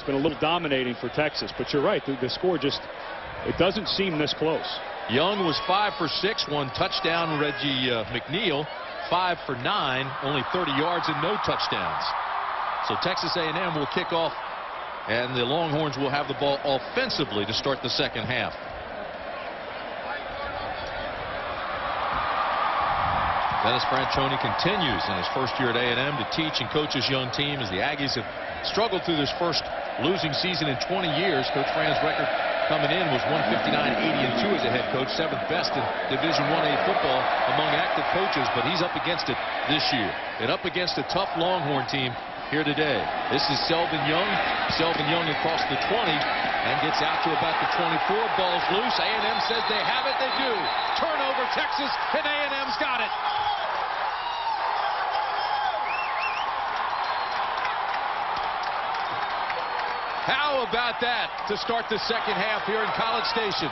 It's been a little dominating for Texas, but you're right. The score just, it doesn't seem this close. Young was 5 for 6, 1 touchdown. Reggie McNeil 5 for 9, only 30 yards and no touchdowns. So Texas A&M will kick off, and the Longhorns will have the ball offensively to start the second half. Dennis Franchione continues in his first year at A&M to teach and coach his young team as the Aggies have struggled through this first losing season in 20 years. Coach Fran's record coming in was 159-80-2 as a head coach, 7th best in Division I-A football among active coaches, but he's up against it this year and up against a tough Longhorn team here today. This is Selvin Young. Selvin Young across the 20 and gets out to about the 24. Ball's loose. A&M says they have it. They do. Turnover, Texas, and A&M's got it. How about that to start the second half here in College Station?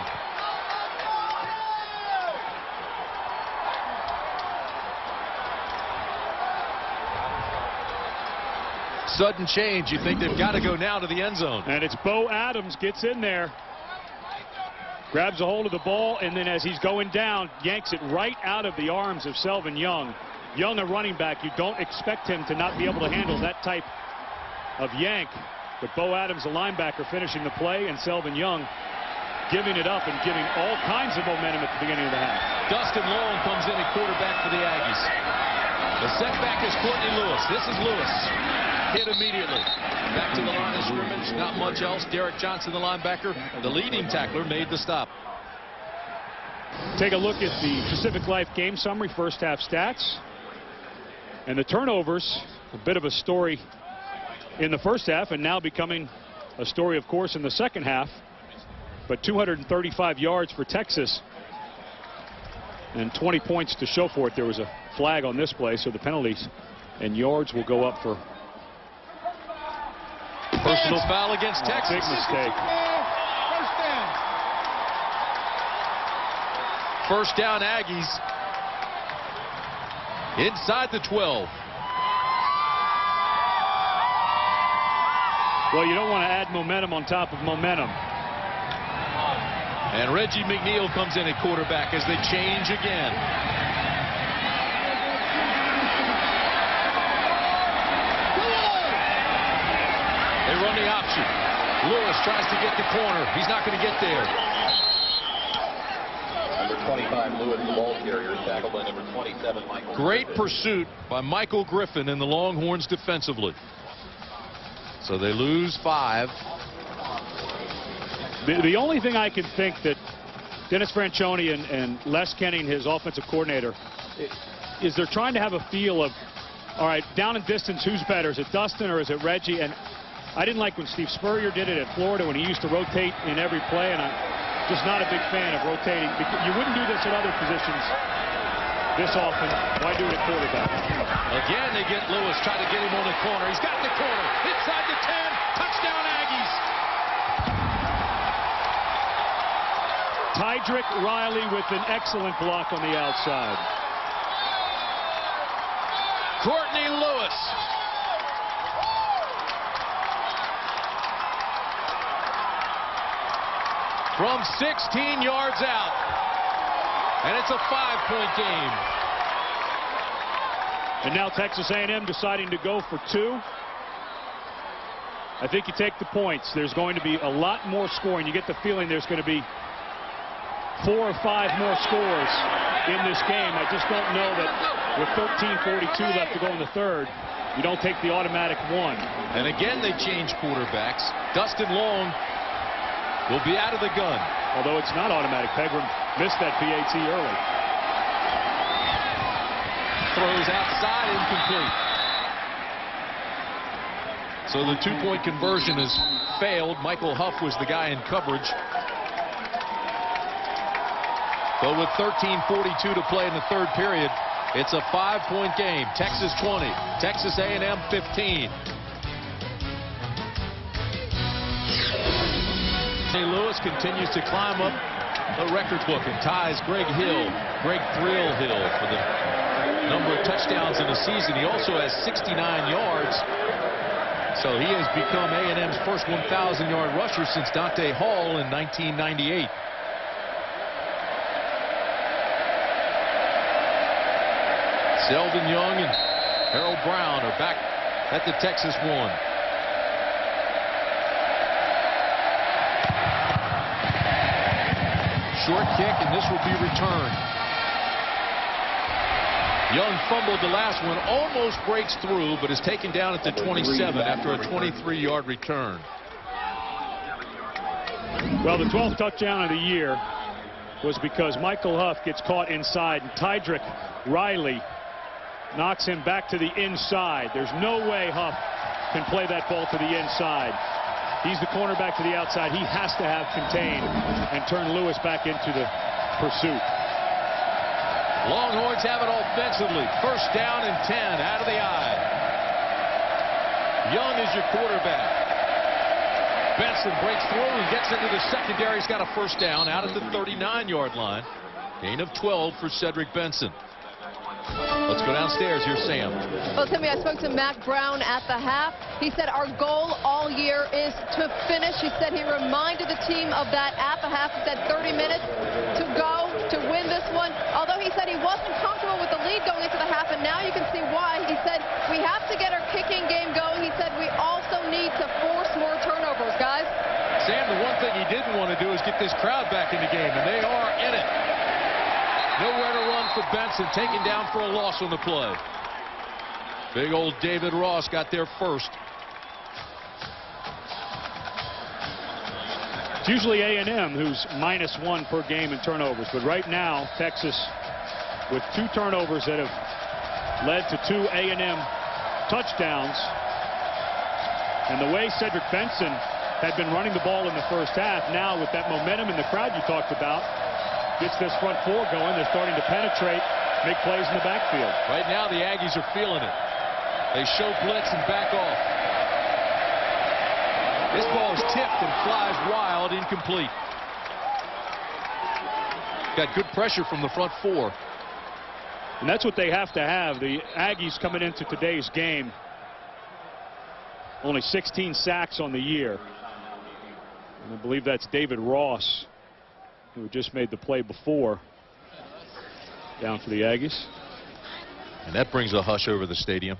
Sudden change. You think they've got to go now to the end zone. And it's Bo Adams gets in there, grabs a hold of the ball, and then as he's going down, yanks it right out of the arms of Selvin Young. Young, a running back, you don't expect him to not be able to handle that type of yank. But Bo Adams, a linebacker, finishing the play, and Selvin Young giving it up and giving all kinds of momentum at the beginning of the half. Dustin Long comes in at quarterback for the Aggies. The setback is Courtney Lewis. This is Lewis. Hit immediately. Back to the line of scrimmage. Not much else. Derek Johnson, the linebacker, the leading tackler, made the stop. Take a look at the Pacific Life game summary, first half stats. And the turnovers, a bit of a story in the first half, and now becoming a story, of course, in the second half. But 235 yards for Texas and 20 points to show for it. There was a flag on this play, so the penalties and yards will go up for personal foul against Texas. Big mistake. First down, Aggies inside the 12. Well, you don't want to add momentum on top of momentum. And Reggie McNeil comes in at quarterback as they change again. They run the option. Lewis tries to get the corner. He's not going to get there. Number 25, Lewis, the ball carrier, tackled by number 27, Michael. Great pursuit by Michael Griffin and the Longhorns defensively. So they lose 5. The only thing I can think that Dennis Franchione and Les Kenning, his offensive coordinator, is they're trying to have a feel of, all right, down in distance, who's better? Is it Dustin or is it Reggie? And I didn't like when Steve Spurrier did it at Florida when he used to rotate in every play, and I'm just not a big fan of rotating. You wouldn't do this at other positions this often. Why do it at quarterback? Again, they get Lewis, try to get him on the corner. He's got the corner. Inside the 10. Touchdown, Aggies. Tydrick Riley with an excellent block on the outside. Courtney Lewis. From 16 yards out. And it's a 5-point game. And now Texas A&M deciding to go for 2. I think you take the points. There's going to be a lot more scoring. You get the feeling there's going to be 4 or 5 more scores in this game. I just don't know that with 13:42 left to go in the third, you don't take the automatic 1. And again, they change quarterbacks. Dustin Long will be out of the gun. Although it's not automatic. Pegram missed that PAT early. Throws outside, incomplete. So the 2-point conversion has failed. Michael Huff was the guy in coverage. But with 13:42 to play in the third period, it's a 5-point game. Texas 20, Texas A&M 15. Lewis continues to climb up the record book and ties Greg Thrill Hill for the number of touchdowns in a season. He also has 69 yards So he has become A&M's first 1,000-yard rusher since Dante Hall in 1998. Selvin Young and Harold Brown are back at the Texas 1. Short kick, and this will be returned. Young fumbled the last one, almost breaks through, but is taken down at the 27 after a 23-yard return. Well, the 12th touchdown of the year was because Michael Huff gets caught inside, and Tydrick Riley knocks him back to the inside. There's no way Huff can play that ball to the inside. He's the cornerback to the outside. He has to have contained and turn Lewis back into the pursuit. Longhorns have it offensively. First down and 10 out of the eye. Young is your quarterback. Benson breaks through and gets into the secondary. He's got a first down out at the 39-yard line. Gain of 12 for Cedric Benson. Let's go downstairs. Here's Sam. Well, Timmy, I spoke to Mac Brown at the half. He said our goal all year is to finish. He said he reminded the team of that at the half. He said 30 minutes to go to win this one. Although he said he wasn't comfortable with the lead going into the half, and now you can see why. He said we have to get our kicking game going. He said we also need to force more turnovers, guys. Sam, the one thing he didn't want to do is get this crowd back in the game, and they are in it. Nowhere to run for Benson, taken down for a loss on the play. Big old David Ross got there first. It's usually A&M who's -1 per game in turnovers, but right now Texas with 2 turnovers that have led to 2 A&M touchdowns. And the way Cedric Benson had been running the ball in the first half, now with that momentum in the crowd you talked about, gets this front 4 going. They're starting to penetrate, make plays in the backfield. Right now the Aggies are feeling it. They show blitz and back off. This ball is tipped and flies wild, incomplete. Got good pressure from the front 4. And that's what they have to have. The Aggies coming into today's game, only 16 sacks on the year. And I believe that's David Ross, who just made the play before, down for the Aggies. And that brings a hush over the stadium.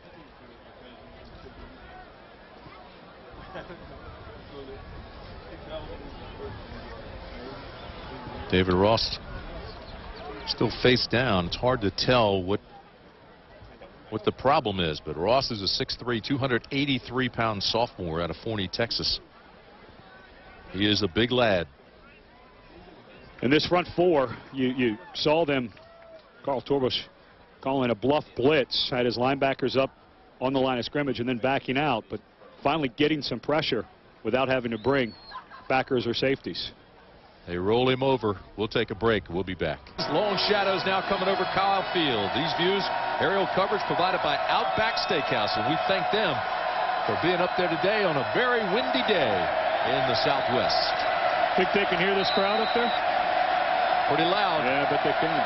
David Ross still face down. It's hard to tell what the problem is, but Ross is a 6'3", 283-pound sophomore out of Forney, Texas. He is a big lad. In this front 4, you saw them, Carl Torbush calling a bluff blitz, had his linebackers up on the line of scrimmage and then backing out, but finally getting some pressure without having to bring backers or safeties. They roll him over. We'll take a break. We'll be back. Long shadows now coming over Kyle Field. These views, aerial coverage provided by Outback Steakhouse, and we thank them for being up there today on a very windy day in the Southwest. Think they can hear this crowd up there? Pretty loud. Yeah, but they can.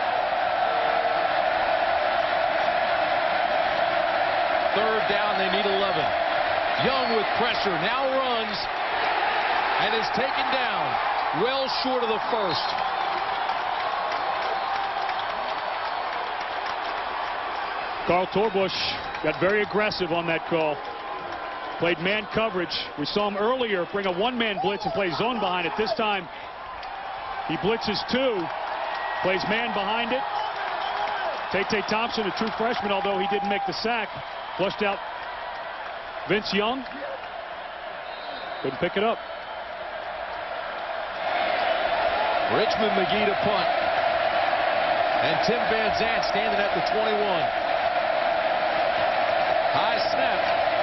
Third down, they need 11. Young with pressure, now runs and is taken down. Well short of the first. Carl Torbush got very aggressive on that call. Played man coverage. We saw him earlier bring a one-man blitz and play zone behind it. This time he blitzes 2, plays man behind it. Tate Thompson, a true freshman, although he didn't make the sack, flushed out Vince Young. Couldn't pick it up. Richmond McGee to punt. And Tim Van Zandt standing at the 21. High snap.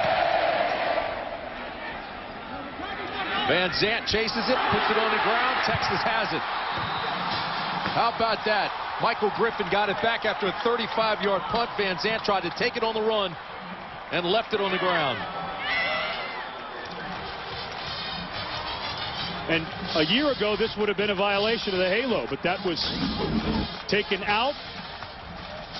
Van Zandt chases it, puts it on the ground. Texas has it. How about that? Michael Griffin got it back after a 35-yard punt. Van Zandt tried to take it on the run and left it on the ground. And a year ago, this would have been a violation of the halo, but that was taken out.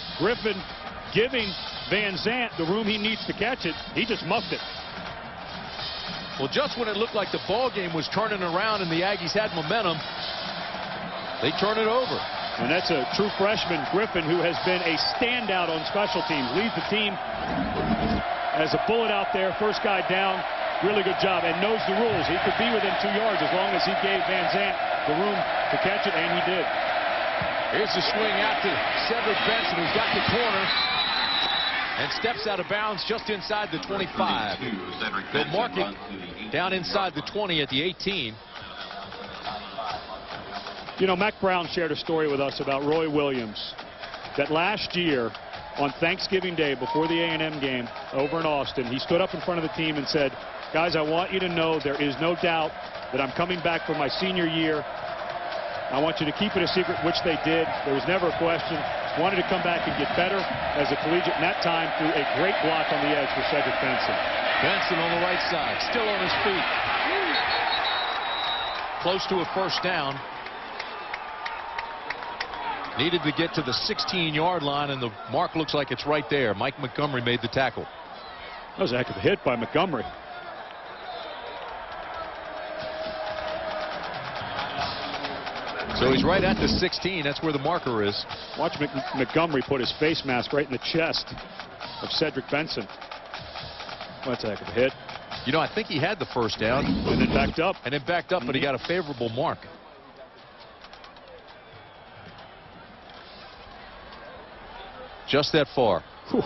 Griffin giving Van Zandt the room he needs to catch it. He just muffed it. Well, just when it looked like the ball game was turning around and the Aggies had momentum, they turn it over. And that's a true freshman, Griffin, who has been a standout on special teams. Leads the team as a bullet out there. First guy down. Really good job, and knows the rules. He could be within 2 yards as long as he gave Van Zandt the room to catch it, and he did. Here's the swing out to Cedric Benson, who's got the corner and steps out of bounds just inside the 25. They'll mark it down inside the 20 at the 18. You know, Mac Brown shared a story with us about Roy Williams, that last year on Thanksgiving Day before the A&M game over in Austin, he stood up in front of the team and said, guys, I want you to know there is no doubt that I'm coming back for my senior year. I want you to keep it a secret, which they did. There was never a question. Wanted to come back and get better as a collegiate, and that time threw a great block on the edge for Cedric Benson. Benson on the right side, still on his feet. Close to a first down. Needed to get to the 16-yard line, and the mark looks like it's right there. Mike Montgomery made the tackle. That was a heck of a hit by Montgomery. So he's right at the 16. That's where the marker is. Watch Montgomery put his face mask right in the chest of Cedric Benson. Well, that's a heck of a hit. You know, I think he had the first down. And then backed up. But he got a favorable mark. Just that far.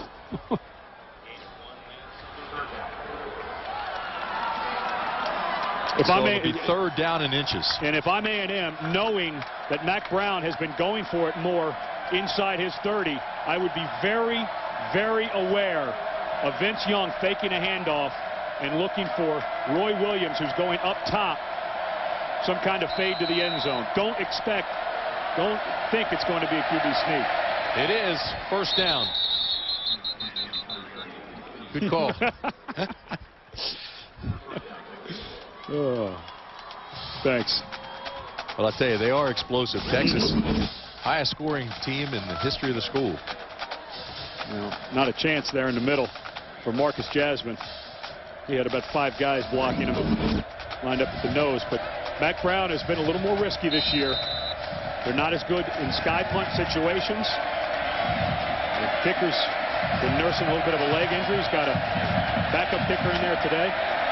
If so it'll be third down in inches. And if I'm A&M, knowing that Mac Brown has been going for it more inside his 30, I would be very, very aware of Vince Young faking a handoff and looking for Roy Williams, who's going up top, some kind of fade to the end zone. Don't think it's going to be a QB sneak. It is first down. Good call. Oh, thanks. Well, I tell you, they are explosive. Texas, highest scoring team in the history of the school. Well, not a chance there in the middle for Marcus Jasmine. He had about 5 guys blocking him, lined up at the nose. But Mac Brown has been a little more risky this year. They're not as good in sky punt situations. The kicker's been nursing a little bit of a leg injury. He's got a backup kicker in there today.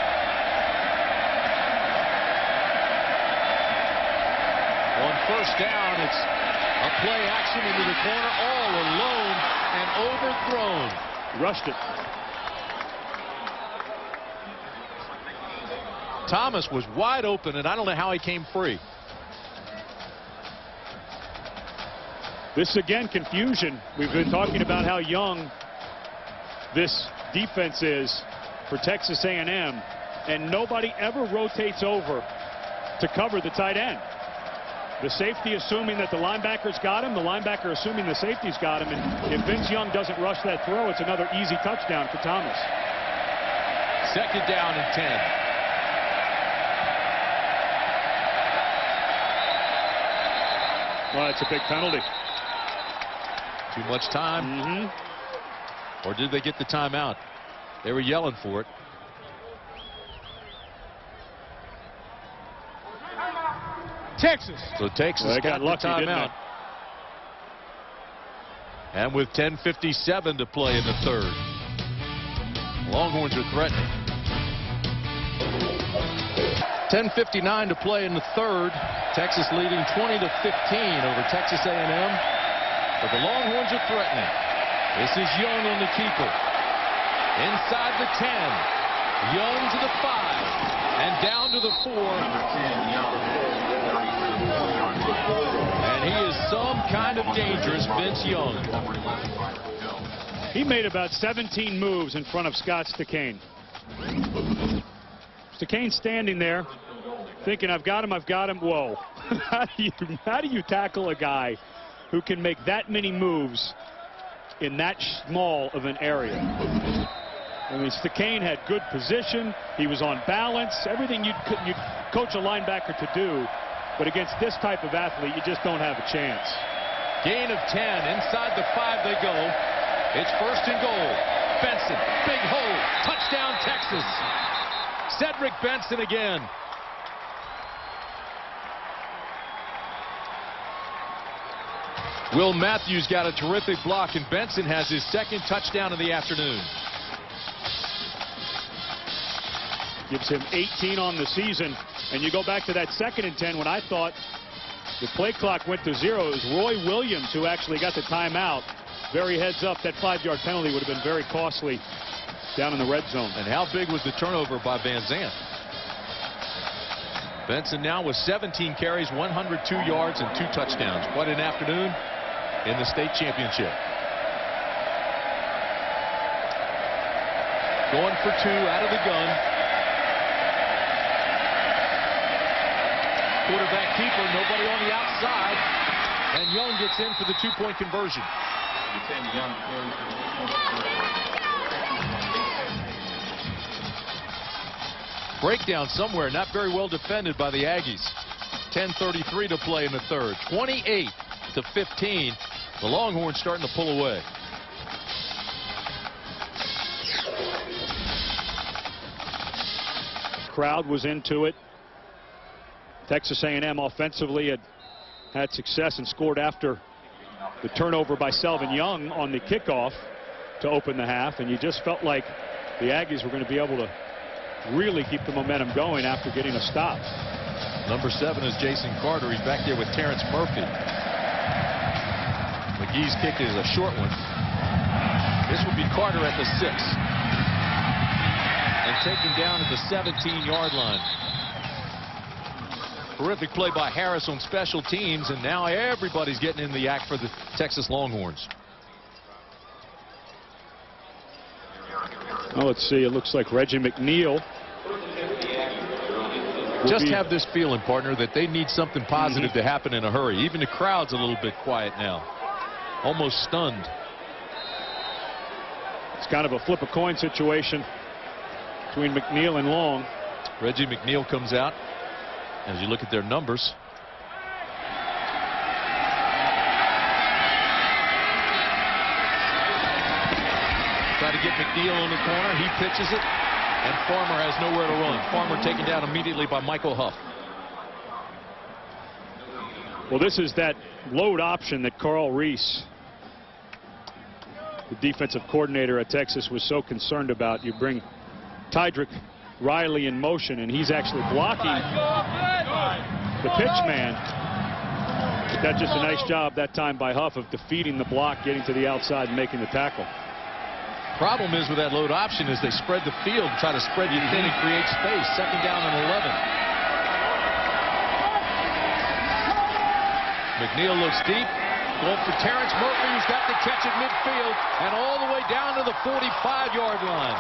On first down, it's a play action into the corner, all alone and overthrown. Rushed it. Thomas was wide open, and I don't know how he came free. This again, confusion. We've been talking about how young this defense is for Texas A&M, and nobody ever rotates over to cover the tight end. The safety assuming that the linebacker's got him, the linebacker assuming the safety's got him, and if Vince Young doesn't rush that throw, it's another easy touchdown for Thomas. Second down and 10. Well, that's a big penalty. Too much time. Or did they get the timeout? They were yelling for it. Texas. So Texas got the timeout. And with 10:57 to play in the third, Longhorns are threatening. 10:59 to play in the third. Texas leading 20-15 over Texas A&M. But the Longhorns are threatening. This is Young on the keeper. Inside the 10. Young to the 5. And down to the 4. And he is some kind of dangerous Vince Young. He made about 17 moves in front of Scott Stakane. Stakane standing there thinking, I've got him. Whoa. How do you tackle a guy who can make that many moves in that small of an area? I mean, Stakane had good position. He was on balance. Everything you'd coach a linebacker to do. But against this type of athlete, you just don't have a chance. Gain of 10. Inside the 5 they go. It's first and goal. Benson, big hole. Touchdown, Texas. Cedric Benson again. Will Matthews got a terrific block, and Benson has his second touchdown of the afternoon. Gives him 18 on the season. And you go back to that 2nd and 10 when I thought the play clock went to 0. It was Roy Williams who actually got the timeout. Very heads up, that 5-yard penalty would have been very costly down in the red zone. And how big was the turnover by Van Zandt? Benson now with 17 carries, 102 yards, and 2 touchdowns. What an afternoon in the state championship. Going for 2 out of the gun. Quarterback keeper, nobody on the outside, and Young gets in for the 2-point conversion. Breakdown somewhere, not very well defended by the Aggies. 10:33 to play in the third. 28-15. The Longhorns starting to pull away. Crowd was into it. Texas A&M offensively had success and scored after the turnover by Selvin Young on the kickoff to open the half, and you just felt like the Aggies were going to be able to really keep the momentum going after getting a stop. Number 7 is Jason Carter. He's back there with Terrence Murphy. McGee's kick is a short one. This would be Carter at the 6 and taken down at the 17-yard line. Terrific play by Harris on special teams, and now everybody's getting in the act for the Texas Longhorns. Well, let's see. It looks like Reggie McNeil. Just have this feeling, partner, that they need something positive to happen in a hurry. Even the crowd's a little bit quiet now. Almost stunned. It's kind of a flip a coin situation between McNeil and Long. Reggie McNeil comes out. As you look at their numbers, try to get McNeil on the corner. He pitches it, and Farmer has nowhere to run. Farmer taken down immediately by Michael Huff. Well, this is that load option that Carl Reese, the defensive coordinator at Texas, was so concerned about. You bring Tydrick Riley in motion, and he's actually blocking the pitch man. But that's just a nice job that time by Huff of defeating the block, getting to the outside and making the tackle. Problem is with that load option is they spread the field, try to spread you thin and create space. 2nd down and 11. McNeil looks deep, going for Terrence Murphy, who's got the catch at midfield and all the way down to the 45-yard line.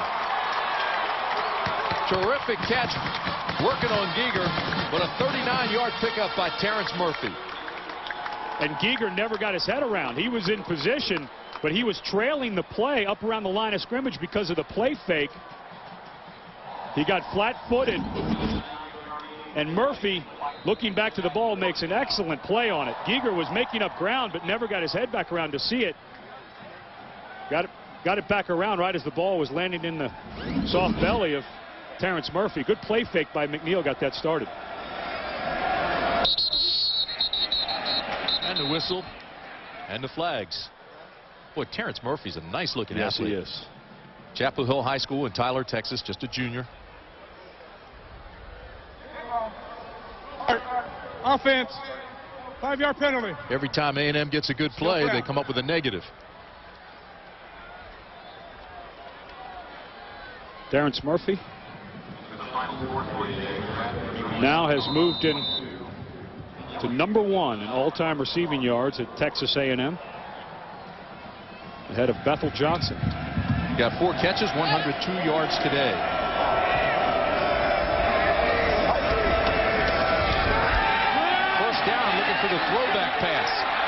Terrific catch working on Giger, but a 39-yard pickup by Terrence Murphy. And Giger never got his head around. He was in position, but he was trailing the play up around the line of scrimmage because of the play fake. He got flat-footed, and Murphy, looking back to the ball, makes an excellent play on it. Giger was making up ground, but never got his head back around to see it. Got it back around right as the ball was landing in the soft belly of Terrence Murphy. Good play fake by McNeil got that started. And the whistle and the flags. Boy, Terrence Murphy's a nice looking athlete. Yes, he is. Chapel Hill High School in Tyler, Texas, just a junior. Offense. 5-yard penalty. Every time A&M gets a good play, they come up with a negative. Terrence Murphy now has moved in to number 1 in all-time receiving yards at Texas A&M, ahead of Bethel Johnson. Got 4 catches, 102 yards today. First down, looking for the throwback pass.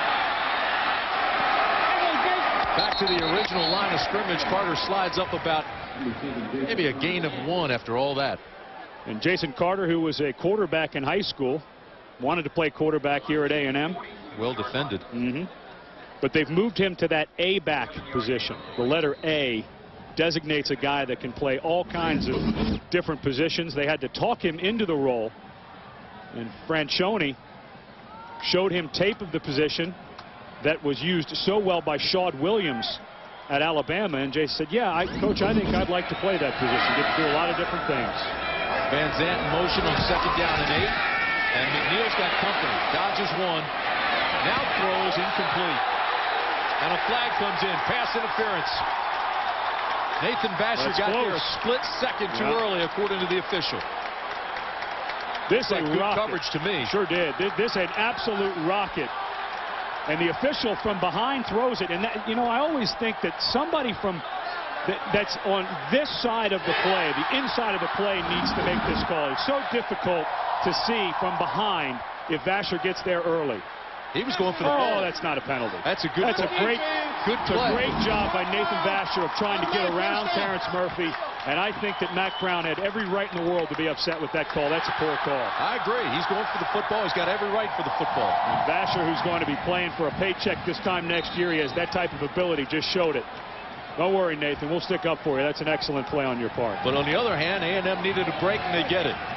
Back to the original line of scrimmage. Carter slides up about maybe a gain of 1 after all that. And Jason Carter, who was a quarterback in high school, wanted to play quarterback here at A&M. Well defended. But they've moved him to that A-back position, the letter A, designates a guy that can play all kinds of different positions. They had to talk him into the role, and Franchione showed him tape of the position that was used so well by Shaud Williams at Alabama, and Jay said, yeah, Coach, I think I'd like to play that position. Get to do a lot of different things. Van Zandt in motion on 2nd down and 8, and McNeil's got company. Dodges one, now throws incomplete, and a flag comes in. Pass interference. Nathan Vasher got there a split second too early, according to the official. This is good coverage to me. Sure did. This an absolute rocket. And the official from behind throws it. And, that, you know, I always think that somebody from that's on this side of the play, the inside of the play, needs to make this call. It's so difficult to see from behind if Vasher gets there early. He was going for the ball. Oh, that's not a penalty. That's a good play. It's a great job by Nathan Vasher of trying to get around Terrence Murphy. And I think that Mack Brown had every right in the world to be upset with that call. That's a poor call. I agree. He's going for the football. He's got every right for the football. And Vasher, who's going to be playing for a paycheck this time next year, he has that type of ability. Just showed it. Don't worry, Nathan. We'll stick up for you. That's an excellent play on your part. But on the other hand, A&M needed a break, and they get it.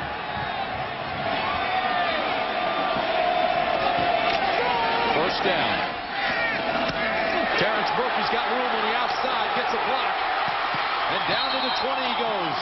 First down. Terrence Murphy's got room on the outside, gets a block, and down to the 20 he goes.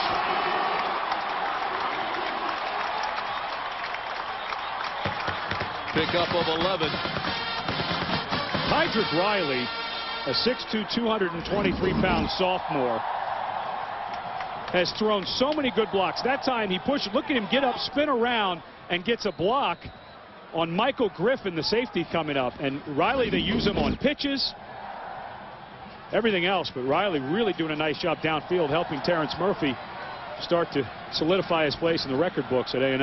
Pickup of 11. Hydrick Riley, a 6'2", 223-pound sophomore, has thrown so many good blocks. That time he pushed, look at him get up, spin around, and gets a block on Michael Griffin, the safety coming up. And Riley, they use him on pitches, everything else, but Riley really doing a nice job downfield, helping Terrence Murphy start to solidify his place in the record books at A&M.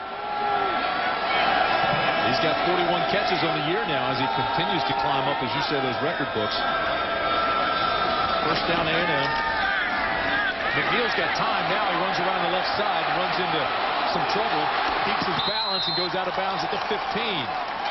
He's got 41 catches on the year now as he continues to climb up, as you say, those record books. First down A&M. McNeil's got time now. He runs around the left side and runs into some trouble, keeps his balance, and goes out of bounds at the 15.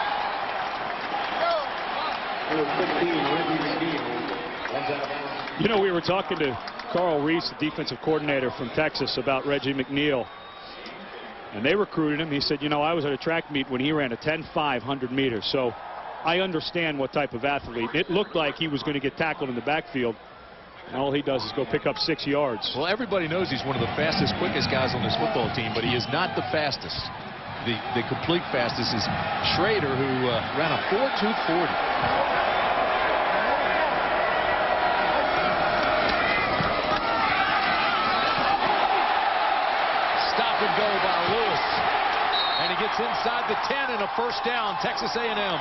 You know, we were talking to Carl Reese, the defensive coordinator from Texas, about Reggie McNeil. And they recruited him. He said, you know, I was at a track meet when he ran a 10.5 100 meters. So I understand what type of athlete. It looked like he was going to get tackled in the backfield. And all he does is go pick up 6 yards. Well, everybody knows he's one of the fastest, quickest guys on this football team, but he is not the fastest. The complete fastest is Schrader, who ran a 4.240. Stop and go by Lewis. And he gets inside the 10 and a first down, Texas A&M.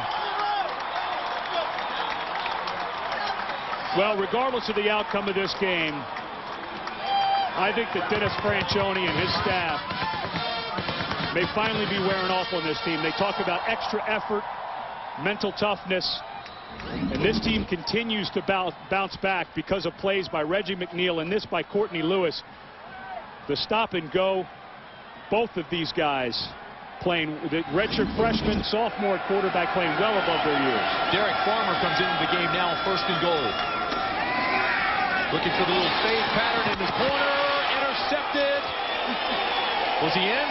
Well, regardless of the outcome of this game, I think that Dennis Franchione and his staff may finally be wearing off on this team. They talk about extra effort, mental toughness, and this team continues to bounce back because of plays by Reggie McNeil and this by Courtney Lewis. The stop and go, both of these guys playing, the redshirt freshman, sophomore quarterback playing well above their years. Derek Farmer comes into the game now, 1st and goal. Looking for the little fade pattern in the corner. Intercepted. Was he in?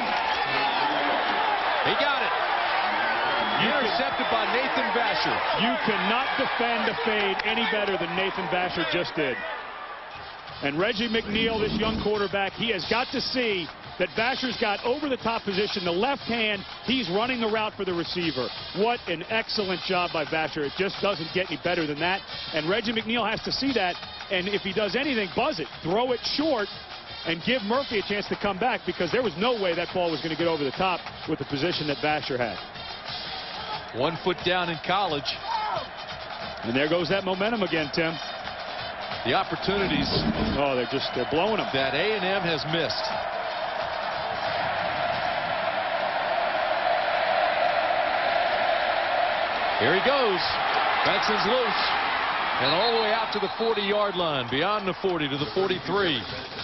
He got it. Intercepted by Nathan Vasher. You cannot defend a fade any better than Nathan Vasher just did. And Reggie McNeil, this young quarterback, he has got to see that Vasher's got over-the-top position, the left hand, he's running the route for the receiver. What an excellent job by Vasher. It just doesn't get any better than that. And Reggie McNeil has to see that, and if he does anything, buzz it. Throw it short and give Murphy a chance to come back, because there was no way that ball was going to get over the top with the position that Vasher had. 1 foot down in college. And there goes that momentum again, Tim. The opportunities. Oh, they're blowing them. That A&M has missed. Here he goes. Benson's loose. And all the way out to the 40-yard line. Beyond the 40 to the 43.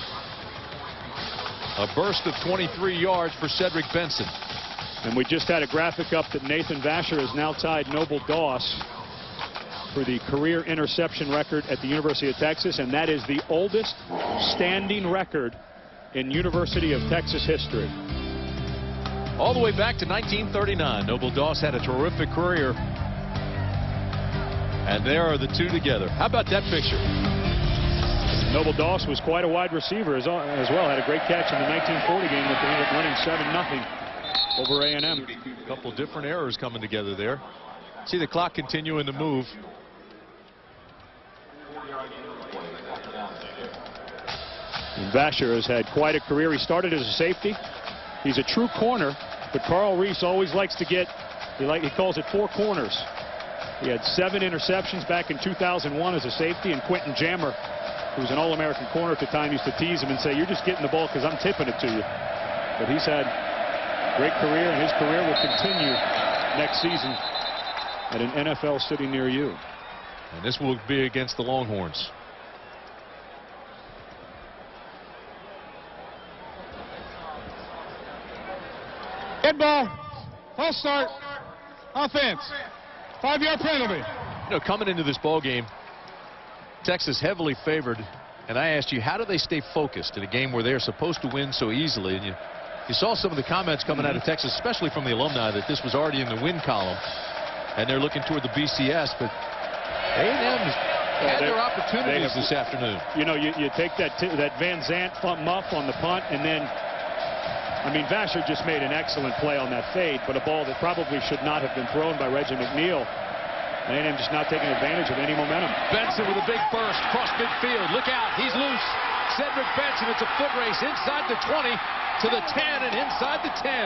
A burst of 23 yards for Cedric Benson. And we just had a graphic up that Nathan Vasher has now tied Noble Doss for the career interception record at the University of Texas, and that is the oldest standing record in University of Texas history. All the way back to 1939. Noble Doss had a terrific career. And there are the two together. How about that picture? Noble Doss was quite a wide receiver as well. Had a great catch in the 1940 game that they ended up winning 7-0 over A&M. A couple different errors coming together there. See the clock continuing to move. And Vasher has had quite a career. He started as a safety. He's a true corner, but Carl Reese always likes to get, he calls it 4 corners. He had 7 interceptions back in 2001 as a safety, and Quentin Jammer, who was an All-American corner at the time, used to tease him and say, "You're just getting the ball because I'm tipping it to you." But he's had a great career, and his career will continue next season at an NFL city near you. And this will be against the Longhorns. Head ball. False start. Offense. 5-yard penalty. You know, coming into this ball game, Texas heavily favored, and I asked you, how do they stay focused in a game where they're supposed to win so easily? And you saw some of the comments coming out of Texas, especially from the alumni, that this was already in the win column, and they're looking toward the BCS. But A&M had their opportunities this afternoon. You know, you take that Van Zandt muff on the punt, and then, I mean, Vasher just made an excellent play on that fade, but a ball that probably should not have been thrown by Reggie McNeil. A&M just not taking advantage of any momentum. Benson with a big burst across midfield. Look out, he's loose. Cedric Benson, it's a foot race inside the 20 to the 10 and inside the 10.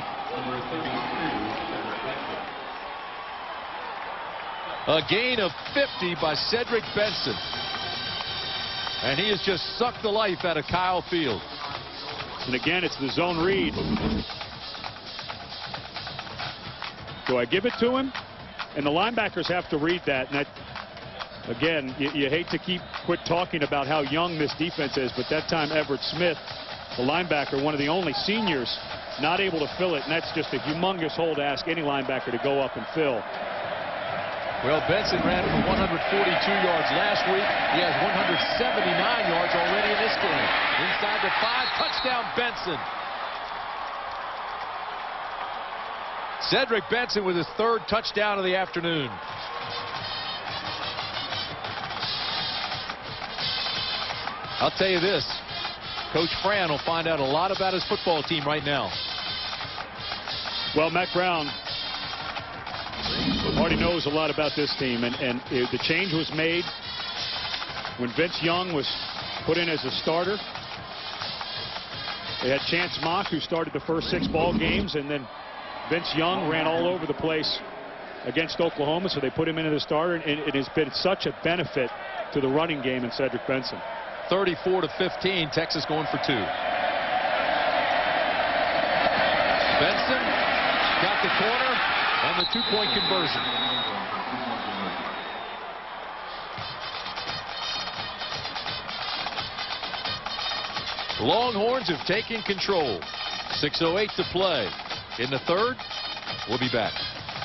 A gain of 50 by Cedric Benson. And he has just sucked the life out of Kyle Field. And again, it's the zone read. Do I give it to him? And the linebackers have to read that. And that, again, you hate to quit talking about how young this defense is, but that time Everett Smith, the linebacker, one of the only seniors, not able to fill it. And that's just a humongous hole to ask any linebacker to go up and fill. Well, Benson ran for 142 yards last week. He has 179 yards already in this game. Inside the 5, touchdown Benson. Cedric Benson with his 3rd touchdown of the afternoon. I'll tell you this, Coach Fran will find out a lot about his football team right now. Well, Matt Brown already knows a lot about this team, and the change was made when Vince Young was put in as a starter. They had Chance Mock, who started the first 6 ball games, and then Vince Young ran all over the place against Oklahoma, so they put him into the starter, and it has been such a benefit to the running game in Cedric Benson. 34-15, Texas going for 2. Benson got the corner and the 2-point conversion. The Longhorns have taken control. 6:08 to play. In the 3rd, we'll be back.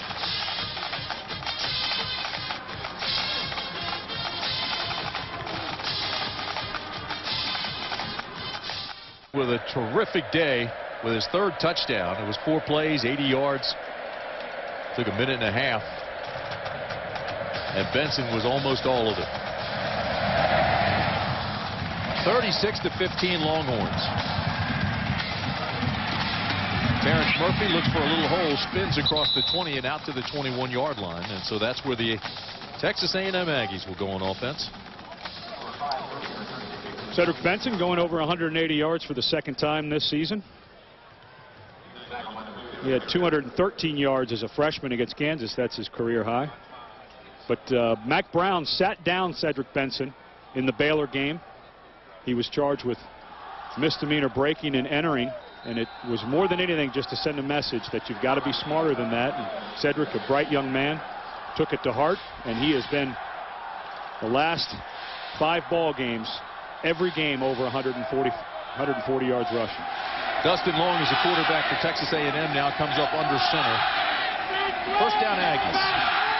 With a terrific day with his 3rd touchdown. It was 4 plays, 80 yards. Took a minute and a half. And Benson was almost all of it. 36-15 Longhorns. Terrence Murphy looks for a little hole, spins across the 20 and out to the 21-yard line. And so that's where the Texas A&M Aggies will go on offense. Cedric Benson going over 180 yards for the 2nd time this season. He had 213 yards as a freshman against Kansas. That's his career high. But Mac Brown sat down Cedric Benson in the Baylor game. He was charged with misdemeanor breaking and entering, and it was more than anything just to send a message that you've got to be smarter than that. And Cedric, a bright young man, took it to heart, and he has been the last 5 ball games, every game over 140 yards rushing. Dustin Long is the quarterback for Texas A&M, now comes up under center. First down Aggies.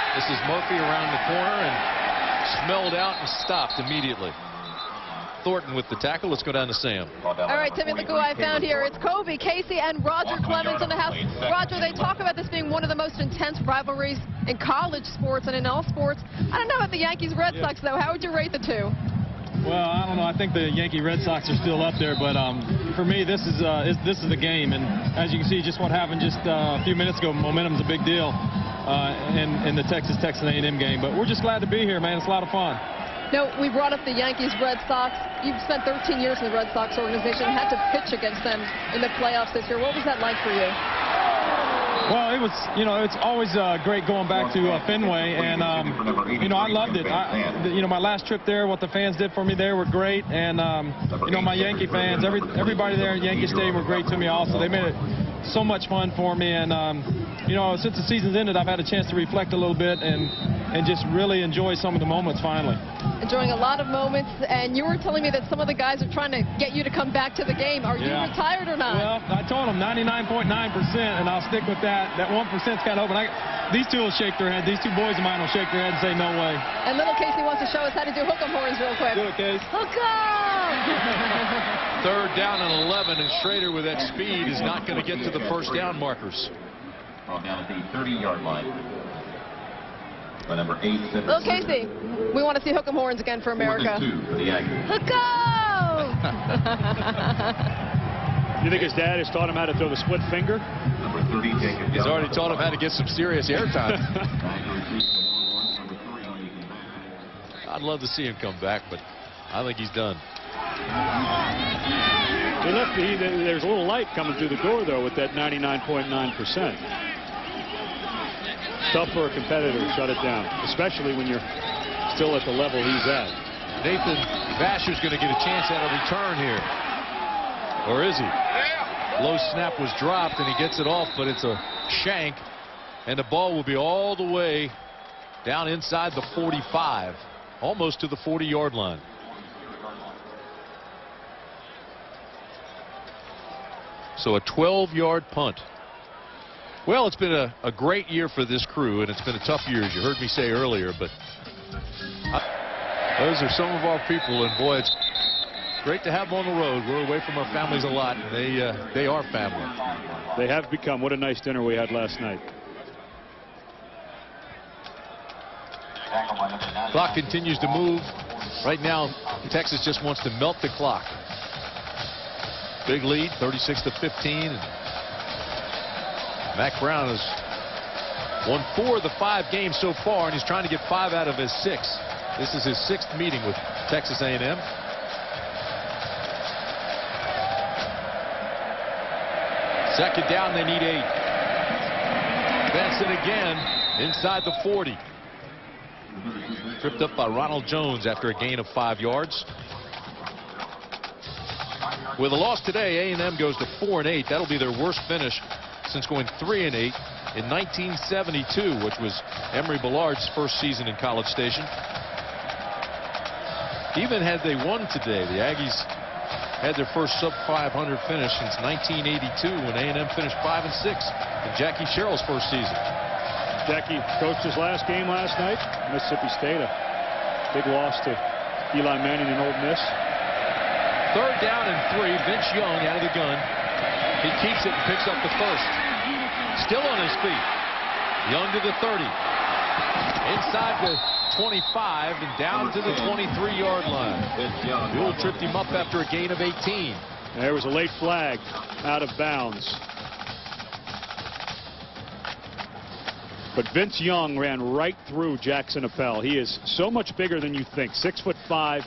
This is Murphy around the corner and smelled out and stopped immediately. Thornton with the tackle. Let's go down to Sam. All right, Timmy, look who I found here. It's Kobe, Casey, and Roger Clemens in the house. Roger, they talk about this being one of the most intense rivalries in college sports and in all sports. I don't know about the Yankees-Red Sox, though. How would you rate the two? Well, I don't know. I think the Yankee-Red Sox are still up there, but for me, this is the game. And as you can see, just what happened just a few minutes ago, momentum's a big deal in the Texas A&M game. But we're just glad to be here, man. It's a lot of fun. No, we brought up the Yankees-Red Sox. You've spent 13 years in the Red Sox organization. You had to pitch against them in the playoffs this year. What was that like for you? Well, it was, it's always great going back to Fenway, and, I loved it. My last trip there, what the fans did for me there were great, and, my Yankee fans, everybody there at Yankee Stadium were great to me also. They made it so much fun for me, and, since the season's ended, I've had a chance to reflect a little bit and just really enjoy some of the moments finally. Enjoying a lot of moments, and you were telling me that some of the guys are trying to get you to come back to the game. Are you retired or not? Well, I told them 99.9%, and I'll stick with that. That 1% is kind of open. These two will shake their head. These two boys of mine will shake their head and say, no way. And little Casey wants to show us how to do hook-em horns real quick. Do it, Case. Hook-em! Third down and 11, and Schrader with that speed is not going to get to the first down markers. Ball down at the 30-yard line. By number 8. Little Casey, we want to see hook-em horns again for America. 2 for the Aggies. Hook-em! You think his dad has taught him how to throw the split finger? Number 30, Jacob. He's already taught him how to get some serious airtime. I'd love to see him come back, but I think he's done. There's a little light coming through the door, though, with that 99.9%. Tough for a competitor to shut it down, especially when you're still at the level he's at. Nathan Vasher's going to get a chance at a return here. Or is he? Low snap was dropped, and he gets it off, but it's a shank, and the ball will be all the way down inside the 45, almost to the 40-yard line. So a 12-yard punt. Well, it's been a great year for this crew, and it's been a tough year, as you heard me say earlier, but those are some of our people, and boy, it's great to have them on the road. We're away from our families a lot, and they are family. They have become. What a nice dinner we had last night. Clock continues to move. Right now, Texas just wants to melt the clock. Big lead, 36-15. Mac Brown has won 4 of the 5 games so far, and he's trying to get 5 out of his 6. This is his 6th meeting with Texas A&M. Second down, they need 8. Benson again inside the 40. Tripped up by Ronald Jones after a gain of 5 yards. With a loss today, A&M goes to 4-8. That'll be their worst finish since going 3-8 in 1972, which was Emory Ballard's first season in College Station. Even had they won today, the Aggies had their first sub-500 finish since 1982, when A&M finished 5-6 in Jackie Sherrill's first season. Jackie coached his last game last night. Mississippi State, a big loss to Eli Manning and Ole Miss. Third down and 3. Vince Young out of the gun. He keeps it and picks up the first. Still on his feet. Young to the 30. Inside the 25 and down to the 23-yard line. Buell tripped him up after a gain of 18. There was a late flag out of bounds. But Vince Young ran right through Jackson Appel. He is so much bigger than you think. 6'5",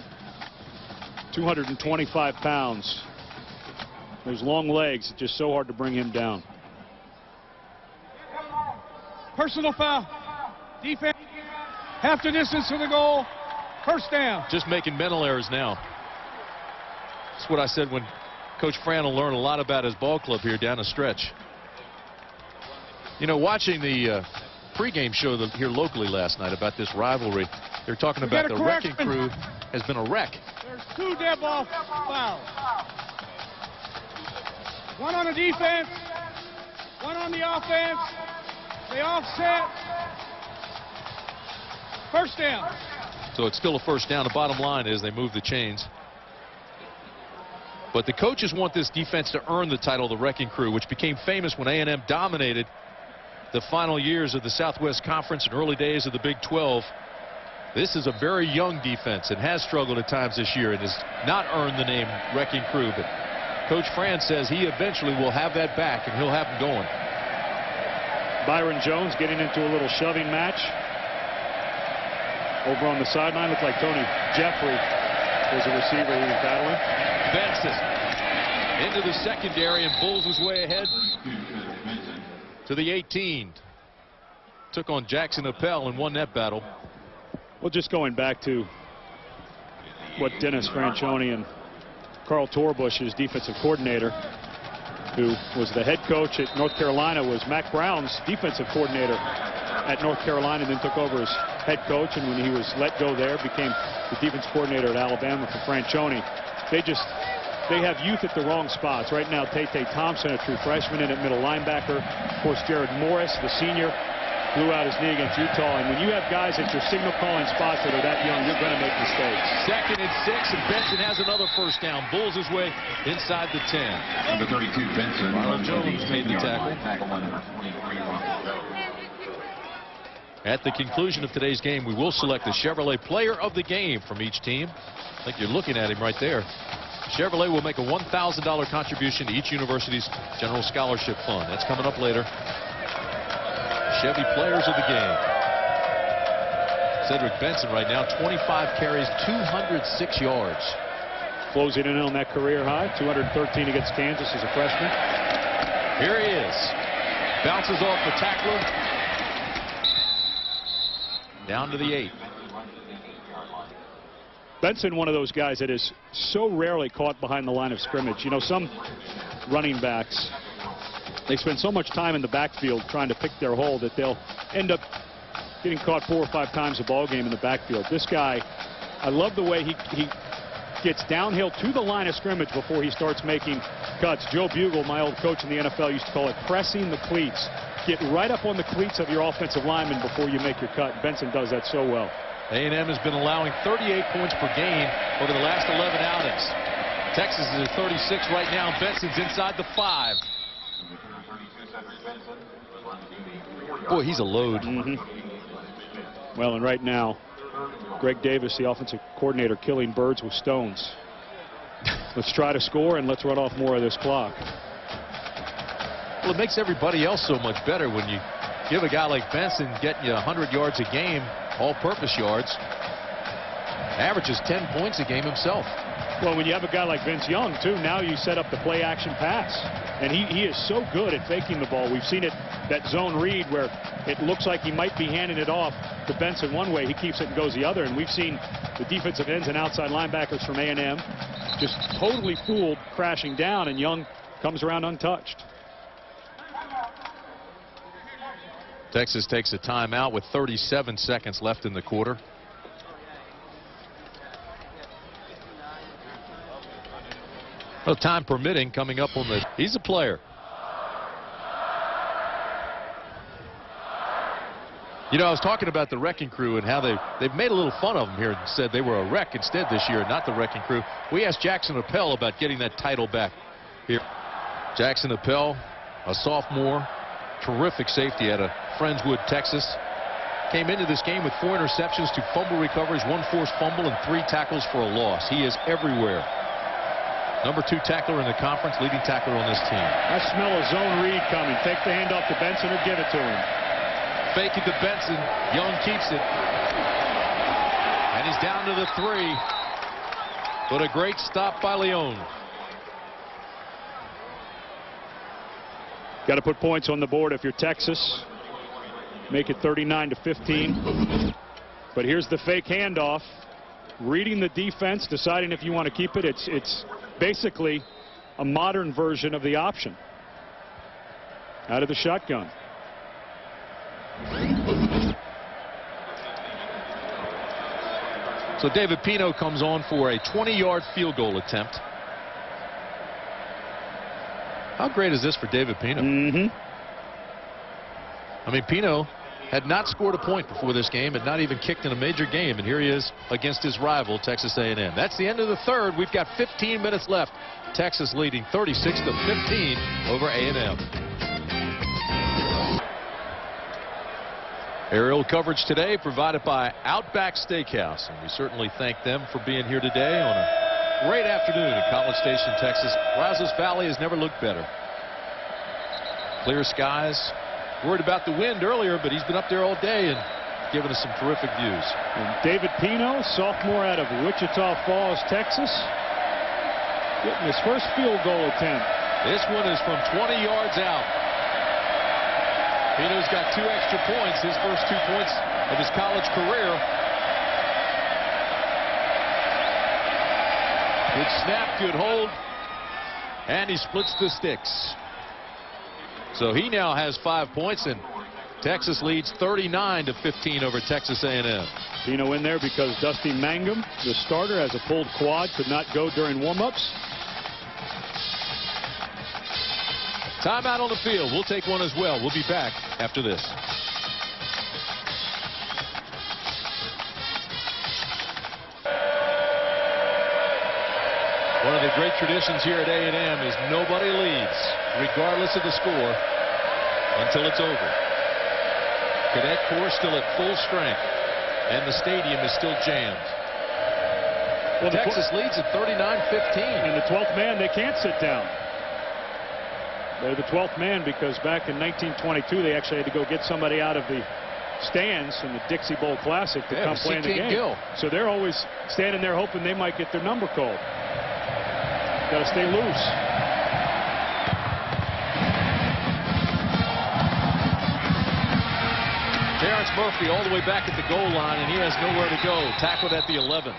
225 pounds. Those long legs, it's just so hard to bring him down. Personal foul. Defense. Half the distance to the goal. First down. Just making mental errors now. That's what I said when Coach Fran will learn a lot about his ball club here down the stretch. You know, watching the pregame show here locally last night about this rivalry, they're talking about the wrecking crew has been a wreck. There's 2 dead ball fouls. One on the defense, one on the offense. They offset. First down. So it's still a first down. The bottom line is they move the chains. But the coaches want this defense to earn the title, the Wrecking Crew, which became famous when A&M dominated the final years of the Southwest Conference and early days of the Big 12. This is a very young defense and has struggled at times this year and has not earned the name Wrecking Crew. But Coach Fran says he eventually will have that back and he'll have them going. Byron Jones getting into a little shoving match. Over on the sideline, looked like Tony Jeffrey was a receiver he was battling. Benson into the secondary and bulls his way ahead to the 18. Took on Jackson Appel and won that battle. Well, just going back to what Dennis Franchione and Carl Torbush, his defensive coordinator, who was the head coach at North Carolina, was Mac Brown's defensive coordinator at North Carolina, and then took over as head coach, and when he was let go there, became the defense coordinator at Alabama for Franchione. They have youth at the wrong spots. Right now, Tate Thompson, a true freshman, in at middle linebacker. Of course, Jared Morris, the senior, blew out his knee against Utah. And when you have guys at your signal calling spots that are that young, you're going to make mistakes. 2nd and 6, and Benson has another first down. Bulls his way inside the 10. Number 32, Benson. Ronald Jones made the tackle. At the conclusion of today's game, we will select the Chevrolet Player of the Game from each team. I think you're looking at him right there. Chevrolet will make a $1,000 contribution to each university's general scholarship fund. That's coming up later. Chevy Players of the Game. Cedric Benson right now, 25 carries, 206 yards. Closing in on that career high, 213 against Kansas as a freshman. Here he is. Bounces off the tackler. Down to the 8. Benson, one of those guys that is so rarely caught behind the line of scrimmage. You know, some running backs, they spend so much time in the backfield trying to pick their hole that they'll end up getting caught 4 or 5 times a ball game in the backfield. This guy, I love the way he gets downhill to the line of scrimmage before he starts making cuts. Joe Bugle, my old coach in the NFL, used to call it pressing the cleats. Get right up on the cleats of your offensive lineman before you make your cut. Benson does that so well. A&M has been allowing 38 points per game over the last 11 outings. Texas is at 36 right now. Benson's inside the 5. Boy, he's a load. Well, and right now, Greg Davis, the offensive coordinator, killing birds with stones. Let's try to score and let's run off more of this clock. Well, it makes everybody else so much better when you give a guy like Benson getting you 100 yards a game, all-purpose yards. Averages 10 points a game himself. Well, when you have a guy like Vince Young, too, now you set up the play-action pass. And he is so good at faking the ball. We've seen it, that zone read where it looks like he might be handing it off to Benson one way. He keeps it and goes the other. And we've seen the defensive ends and outside linebackers from A&M just totally fooled, crashing down, and Young comes around untouched. Texas takes a timeout with 37 seconds left in the quarter. Well, time permitting, coming up on the... He's a player. You know, I was talking about the Wrecking Crew and how they've made a little fun of them here and said they were a wreck instead this year, not the Wrecking Crew. We asked Jackson Appel about getting that title back here. Jackson Appel, a sophomore, terrific safety out of Friendswood, Texas. Came into this game with 4 interceptions, 2 fumble recoveries, 1 forced fumble, and 3 tackles for a loss. He is everywhere. Number 2 tackler in the conference, leading tackler on this team. I smell a zone read coming. Take the handoff to Benson or give it to him. Fake it to Benson. Young keeps it. And he's down to the 3. But a great stop by Leone. Got to put points on the board if you're Texas. Make it 39-15. But here's the fake handoff. Reading the defense, deciding if you want to keep it. It's basically a modern version of the option. Out of the shotgun. So David Pino comes on for a 20-yard field goal attempt. How great is this for David Pino? Mm-hmm. I mean, Pino had not scored a point before this game, had not even kicked in a major game, and here he is against his rival, Texas A&M. That's the end of the third. We've got 15 minutes left. Texas leading 36-15 over A&M. Aerial coverage today provided by Outback Steakhouse, and we certainly thank them for being here today on a great afternoon in College Station, Texas. Brazos Valley has never looked better. Clear skies. Worried about the wind earlier, but he's been up there all day and giving us some terrific views. And David Pino, sophomore out of Wichita Falls, Texas, getting his first field goal attempt. This one is from 20 yards out. Pino's got 2 extra points, his first 2 points of his college career. Good snap, good hold, and he splits the sticks. So he now has 5 points, and Texas leads 39-15 over Texas A&M. Pino in there because Dusty Mangum, the starter, has a pulled quad, could not go during warm-ups. Timeout on the field. We'll take one as well. We'll be back after this. One of the great traditions here at A&M is nobody leads, regardless of the score, until it's over. Cadet Corps still at full strength, and the stadium is still jammed. Well, Texas leads at 39-15. And the 12th man, they can't sit down. They're the 12th man because back in 1922 they actually had to go get somebody out of the stands in the Dixie Bowl Classic to come play in the game. Gill. So they're always standing there hoping they might get their number called. Got to stay loose. Terrence Murphy all the way back at the goal line, and he has nowhere to go. Tackled at the 11.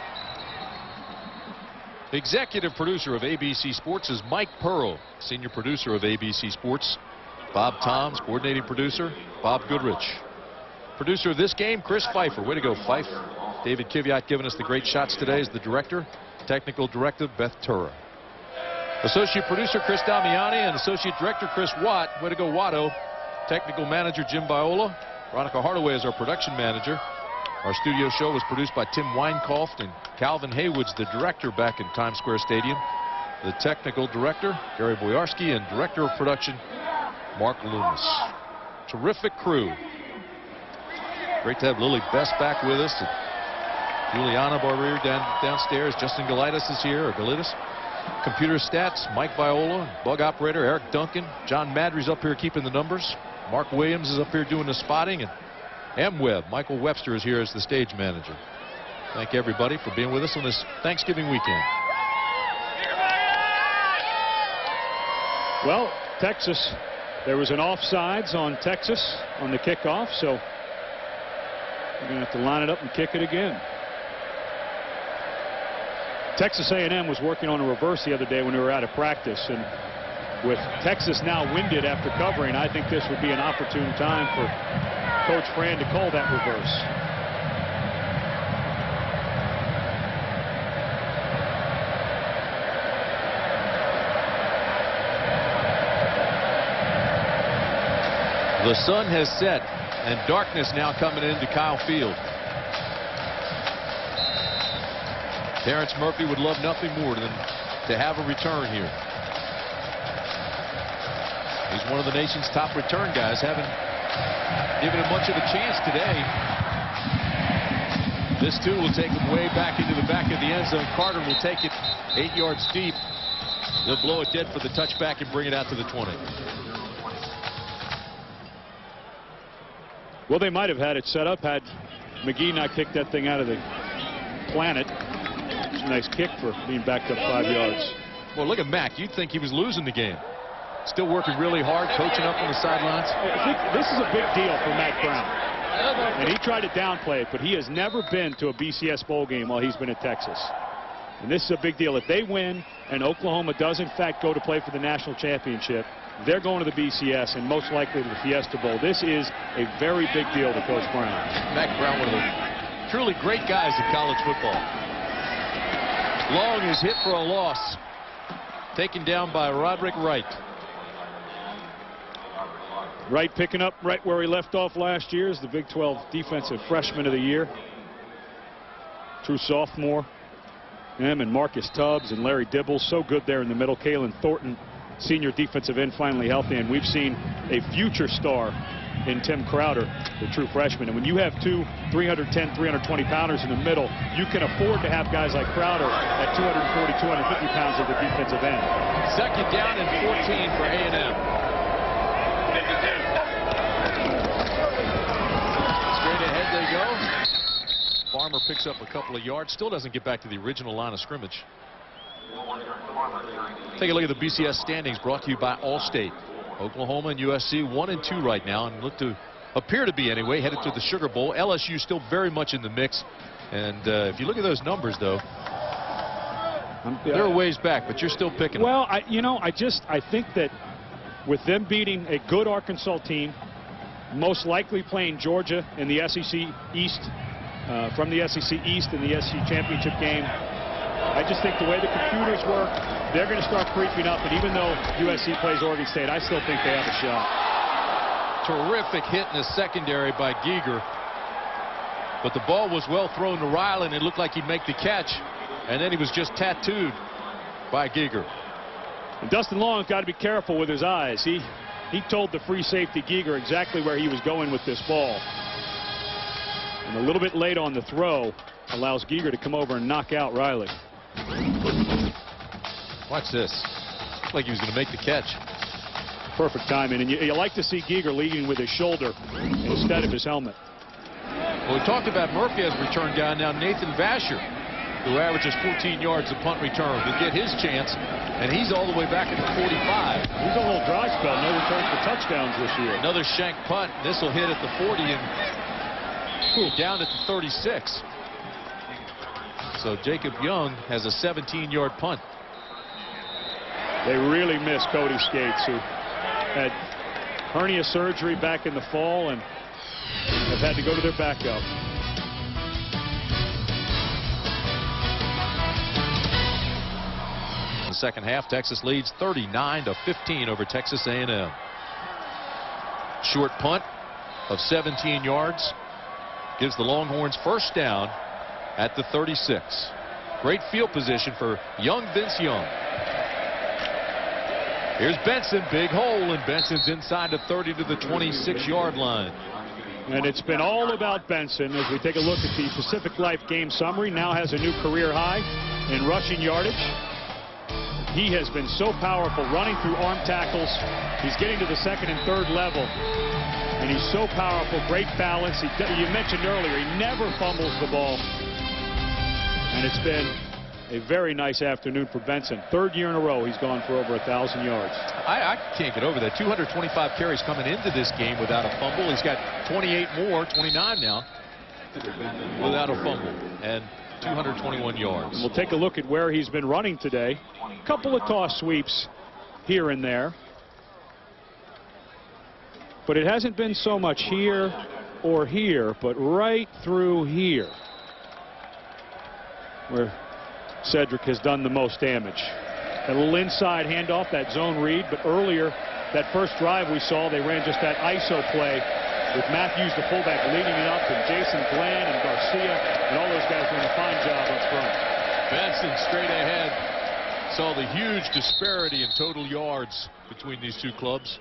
The executive producer of ABC Sports is Mike Pearl, senior producer of ABC Sports. Bob Toms, coordinating producer, Bob Goodrich. Producer of this game, Chris Pfeiffer. Way to go, Fife. David Kiviat giving us the great shots today as the director. Technical director, Beth Tura. Associate producer, Chris Damiani, and associate director, Chris Watt. Way to go, Watto. Technical manager, Jim Viola. Veronica Hardaway is our production manager. Our studio show was produced by Tim Weinkoft, and Calvin Haywood's the director back in Times Square Stadium. The technical director, Gary Boyarski, and director of production, Mark Loomis. Terrific crew. Great to have Lily Best back with us. And Juliana Barrier downstairs. Justin Galitis is here, or Galitis. Computer stats, Mike Viola. Bug operator, Eric Duncan. John Madry's up here keeping the numbers. Mark Williams is up here doing the spotting. And M-Web, Michael Webster is here as the stage manager. Thank everybody for being with us on this Thanksgiving weekend. Well, Texas, there was an offsides on Texas on the kickoff, so we're going to have to line it up and kick it again. Texas A&M was working on a reverse the other day when we were out of practice, and with Texas now winded after covering, I think this would be an opportune time for Coach Fran to call that reverse. The sun has set, and darkness now coming into Kyle Field. Terrence Murphy would love nothing more than to have a return here. He's one of the nation's top return guys, haven't given him much of a chance today. This too will take him way back into the back of the end zone. Carter will take it 8 yards deep. They'll blow it dead for the touchback and bring it out to the 20. Well, they might have had it set up had McGee not kicked that thing out of the planet. It's a nice kick for being backed up 5 yards. Well, look at Mack. You'd think he was losing the game. Still working really hard, coaching up on the sidelines. I think this is a big deal for Matt Brown. And he tried to downplay it, but he has never been to a BCS bowl game while he's been at Texas. And this is a big deal. If they win and Oklahoma does, in fact, go to play for the national championship, they're going to the BCS and most likely to the Fiesta Bowl. This is a very big deal to Coach Brown. Matt Brown, one of the truly great guys in college football. Long is hit for a loss. Taken down by Roderick Wright. Wright picking up right where he left off last year as the Big 12 Defensive Freshman of the Year. True sophomore. Him and Marcus Tubbs and Larry Dibble, so good there in the middle. Kalen Thornton, senior defensive end, finally healthy. And we've seen a future star in Tim Crowder, the true freshman. And when you have two 310, 320 pounders in the middle, you can afford to have guys like Crowder at 240, 250 pounds of the defensive end. Second down and 14 for A&M. Straight ahead they go. Farmer picks up a couple of yards. Still doesn't get back to the original line of scrimmage. Take a look at the BCS standings brought to you by Allstate. Oklahoma and USC 1 and 2 right now, and appear to be anyway headed to the Sugar Bowl. LSU still very much in the mix, and if you look at those numbers though, they're a ways back, but you're still picking them. Well, I think that with them beating a good Arkansas team, most likely playing Georgia in the SEC East, from the SEC East in the SEC championship game, I just think the way the computers work, they're going to start creeping up. And even though USC plays Oregon State, I still think they have a shot. Terrific hit in the secondary by Giger. But the ball was well thrown to Ryland. It looked like he'd make the catch. And then he was just tattooed by Giger. And Dustin Long's got to be careful with his eyes. He told the free safety Giger exactly where he was going with this ball. And a little bit late on the throw allows Giger to come over and knock out Riley. Watch this. Looked like he was going to make the catch. Perfect timing. And you like to see Giger leading with his shoulder instead of his helmet. Well, we talked about Murphy as return guy. Now Nathan Vasher, who averages 14 yards a punt return, will get his chance. And he's all the way back at the 45. He's on a little dry spell. No returns for touchdowns this year. Another shank punt. This will hit at the 40 and down at the 36. So Jacob Young has a 17-yard punt. They really miss Cody Skates, who had hernia surgery back in the fall and have had to go to their backup. In the second half, Texas leads 39-15 over Texas A&M. Short punt of 17 yards gives the Longhorns first down at the 36. Great field position for young Vince Young. Here's Benson, big hole, and Benson's inside the 30 to the 26-yard line. And it's been all about Benson as we take a look at the Pacific Life game summary. Now has a new career high in rushing yardage. He has been so powerful running through arm tackles. He's getting to the second and third level. And he's so powerful, great balance. You mentioned earlier, he never fumbles the ball. And it's been a very nice afternoon for Benson. Third year in a row he's gone for over 1,000 yards. I can't get over that. 225 carries coming into this game without a fumble. He's got 28 more, 29 now, without a fumble. And 221 yards. We'll take a look at where he's been running today. A couple of toss sweeps here and there. But it hasn't been so much here or here, but right through here, where Cedric has done the most damage. A little inside handoff, that zone read, but earlier, that first drive we saw, they ran just that ISO play with Matthews, the fullback, leading it up, and Jason Glenn and Garcia, and all those guys doing a fine job up front. Benson straight ahead. Saw the huge disparity in total yards between these two clubs.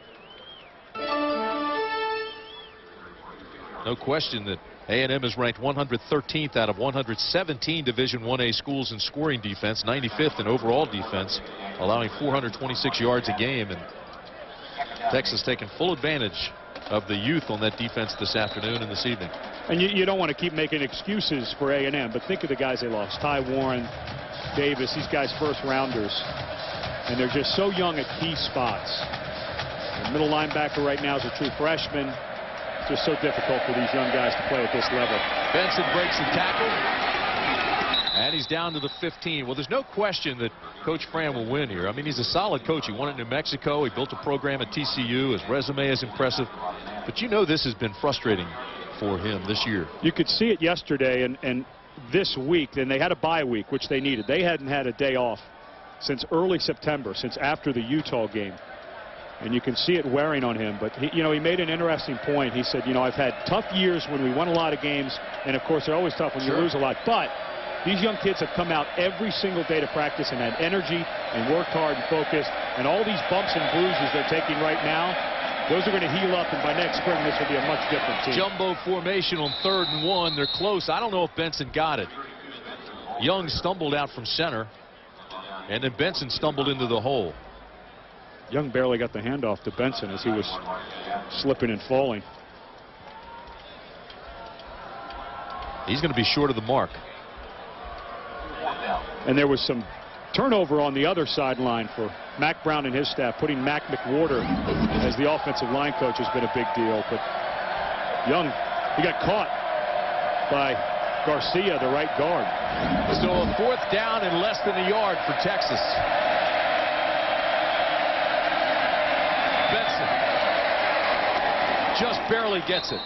No question that A&M is ranked 113th out of 117 Division 1A schools in scoring defense, 95th in overall defense, allowing 426 yards a game. And Texas taking full advantage of the youth on that defense this afternoon and this evening. And you don't want to keep making excuses for A&M, but think of the guys they lost. Ty Warren, Davis, these guys first rounders. And they're just so young at key spots. The middle linebacker right now is a true freshman. Just so difficult for these young guys to play at this level. Benson breaks the tackle. And he's down to the 15. Well, there's no question that Coach Fran will win here. I mean, he's a solid coach. He won at New Mexico. He built a program at TCU. His resume is impressive. But you know this has been frustrating for him this year. You could see it yesterday and this week. And they had a bye week, which they needed. They hadn't had a day off since early September, since after the Utah game. And you can see it wearing on him. But, he made an interesting point. He said, I've had tough years when we won a lot of games. And, of course, they're always tough when you lose a lot. But these young kids have come out every single day to practice and had energy and worked hard and focused. And all these bumps and bruises they're taking right now, those are going to heal up. And by next spring, this will be a much different team. Jumbo formation on 3rd and 1. They're close. I don't know if Benson got it. Young stumbled out from center. And then Benson stumbled into the hole. Young barely got the handoff to Benson as he was slipping and falling. He's going to be short of the mark. And there was some turnover on the other sideline for Mack Brown and his staff. Putting Mac McWhorter as the offensive line coach has been a big deal. But Young, he got caught by Garcia, the right guard. So a 4th down and less than a yard for Texas. Benson just barely gets it.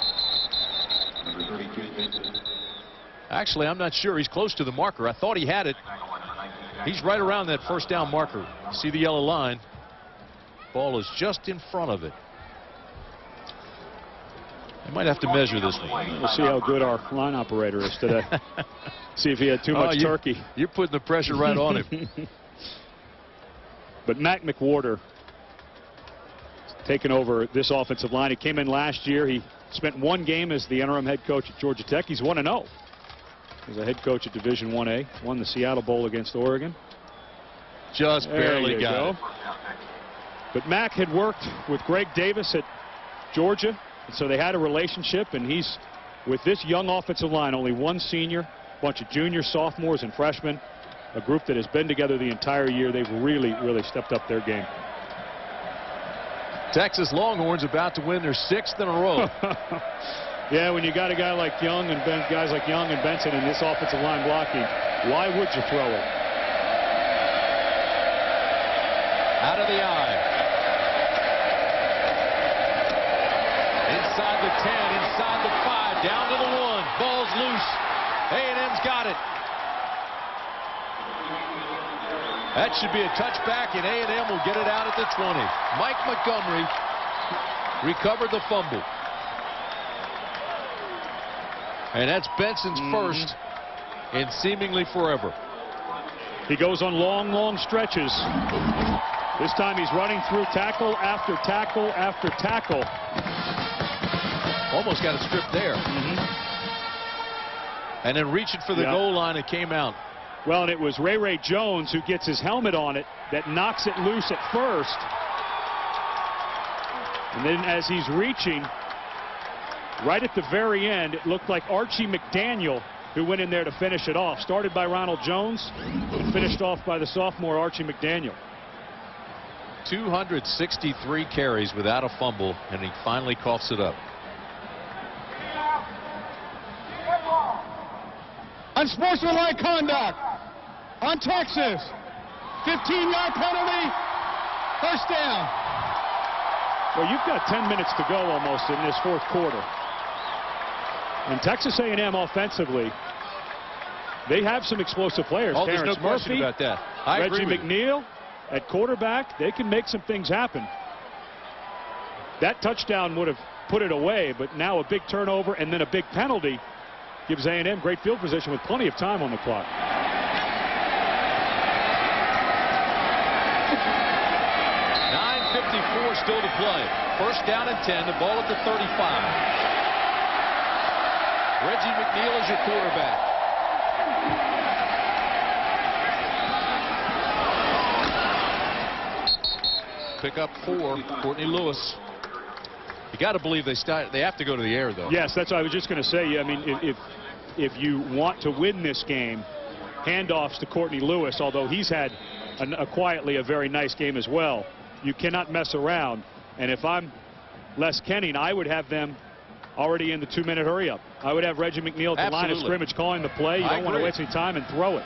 Actually, I'm not sure. He's close to the marker. I thought he had it. He's right around that 1st down marker. See the yellow line? Ball is just in front of it. You might have to measure this one. We'll see how good our line operator is today. See if he had too much turkey. You're putting the pressure right on him. But Mac McWhorter taken over this offensive line. He came in last year. He spent 1 game as the interim head coach at Georgia Tech. He's 1-0 as a head coach at Division 1A. Won the Seattle Bowl against Oregon. Just barely got it. But Mac had worked with Greg Davis at Georgia, and so they had a relationship, and he's with this young offensive line, only 1 senior, a bunch of juniors, sophomores, and freshmen, a group that has been together the entire year. They've really, really stepped up their game. Texas Longhorns about to win their 6th in a row. Yeah, when you got a guy like Young and guys like Young and Benson in this offensive line blocking, why would you throw it? Out of the eye. Inside the 10, inside the 5, down to the 1. Ball's loose. A&M's got it. That should be a touchback, and A&M will get it out at the 20. Mike Montgomery recovered the fumble. And that's Benson's first in seemingly forever. He goes on long, long stretches. This time he's running through tackle after tackle after tackle. Almost got it stripped there. And then reaching for the goal line, it came out. Well, and it was Ray Jones who gets his helmet on it that knocks it loose at first. And then as he's reaching, right at the very end, it looked like Archie McDaniel who went in there to finish it off. Started by Ronald Jones and finished off by the sophomore Archie McDaniel. 263 carries without a fumble, and he finally coughs it up. Unsportsmanlike conduct on Texas. 15-yard penalty. 1st down. Well, you've got 10 minutes to go almost in this 4th quarter. And Texas A&M offensively, they have some explosive players. Oh, there's Terrence no question Murphy, about that. Reggie McNeil at quarterback. They can make some things happen. That touchdown would have put it away, but now a big turnover and then a big penalty gives A&M great field position with plenty of time on the clock. 9:54 still to play. 1st down and 10. The ball at the 35. Reggie McNeil is your quarterback. Pick up 4. Courtney Lewis. You got to believe they have to go to the air, though. Yes, that's what I was just going to say. I mean, if you want to win this game, handoffs to Courtney Lewis, although he's had quietly a very nice game as well. You cannot mess around. And if I'm Les Kenning, I would have them already in the 2-minute hurry-up. I would have Reggie McNeil at the line of scrimmage calling the play. You don't want to waste any time and throw it.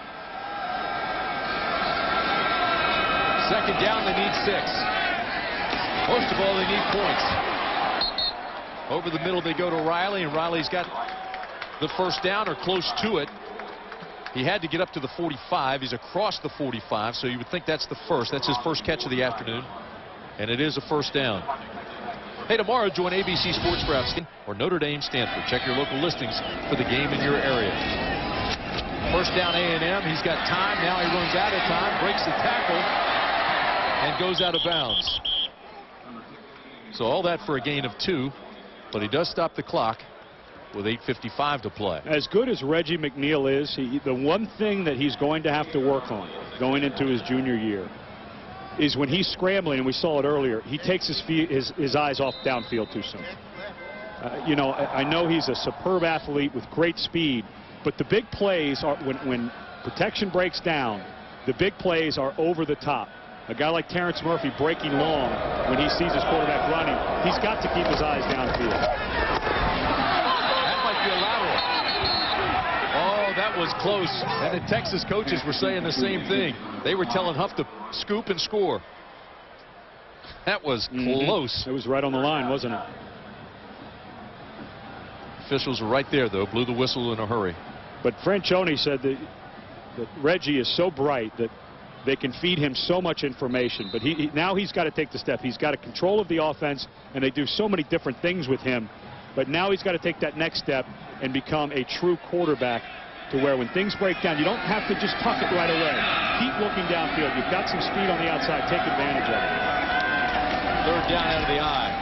2nd down, they need 6. Most of all, they need points. Over the middle, they go to Riley, and Riley's got the 1st down or close to it. He had to get up to the 45. He's across the 45, so you would think that's the 1st. That's his 1st catch of the afternoon. And it is a first down. Hey, tomorrow join ABC Sports Graphs or Notre Dame Stanford. Check your local listings for the game in your area. First down A&M. He's got time. Now he runs out of time, breaks the tackle, and goes out of bounds. So all that for a gain of 2, but he does stop the clock with 8:55 to play. As good as Reggie McNeil is, the one thing that he's going to have to work on going into his junior year is when he's scrambling, and we saw it earlier, he takes his eyes off downfield too soon. You know, I know he's a superb athlete with great speed, but the big plays are when protection breaks down, the big plays are over the top. A guy like Terrence Murphy breaking long when he sees his quarterback running, he's got to keep his eyes downfield. That might be a lateral. Oh, that was close. And the Texas coaches were saying the same thing. They were telling Huff to scoop and score. That was close. It was right on the line, wasn't it? Officials were right there, though. Blew the whistle in a hurry. But Franchione said that Reggie is so bright that they can feed him so much information, but now he's got to take the step. He's got a control of the offense, and they do so many different things with him. But now he's got to take that next step and become a true quarterback to where when things break down, you don't have to just tuck it right away. Keep looking downfield. You've got some speed on the outside. Take advantage of it. Third down out of the eye.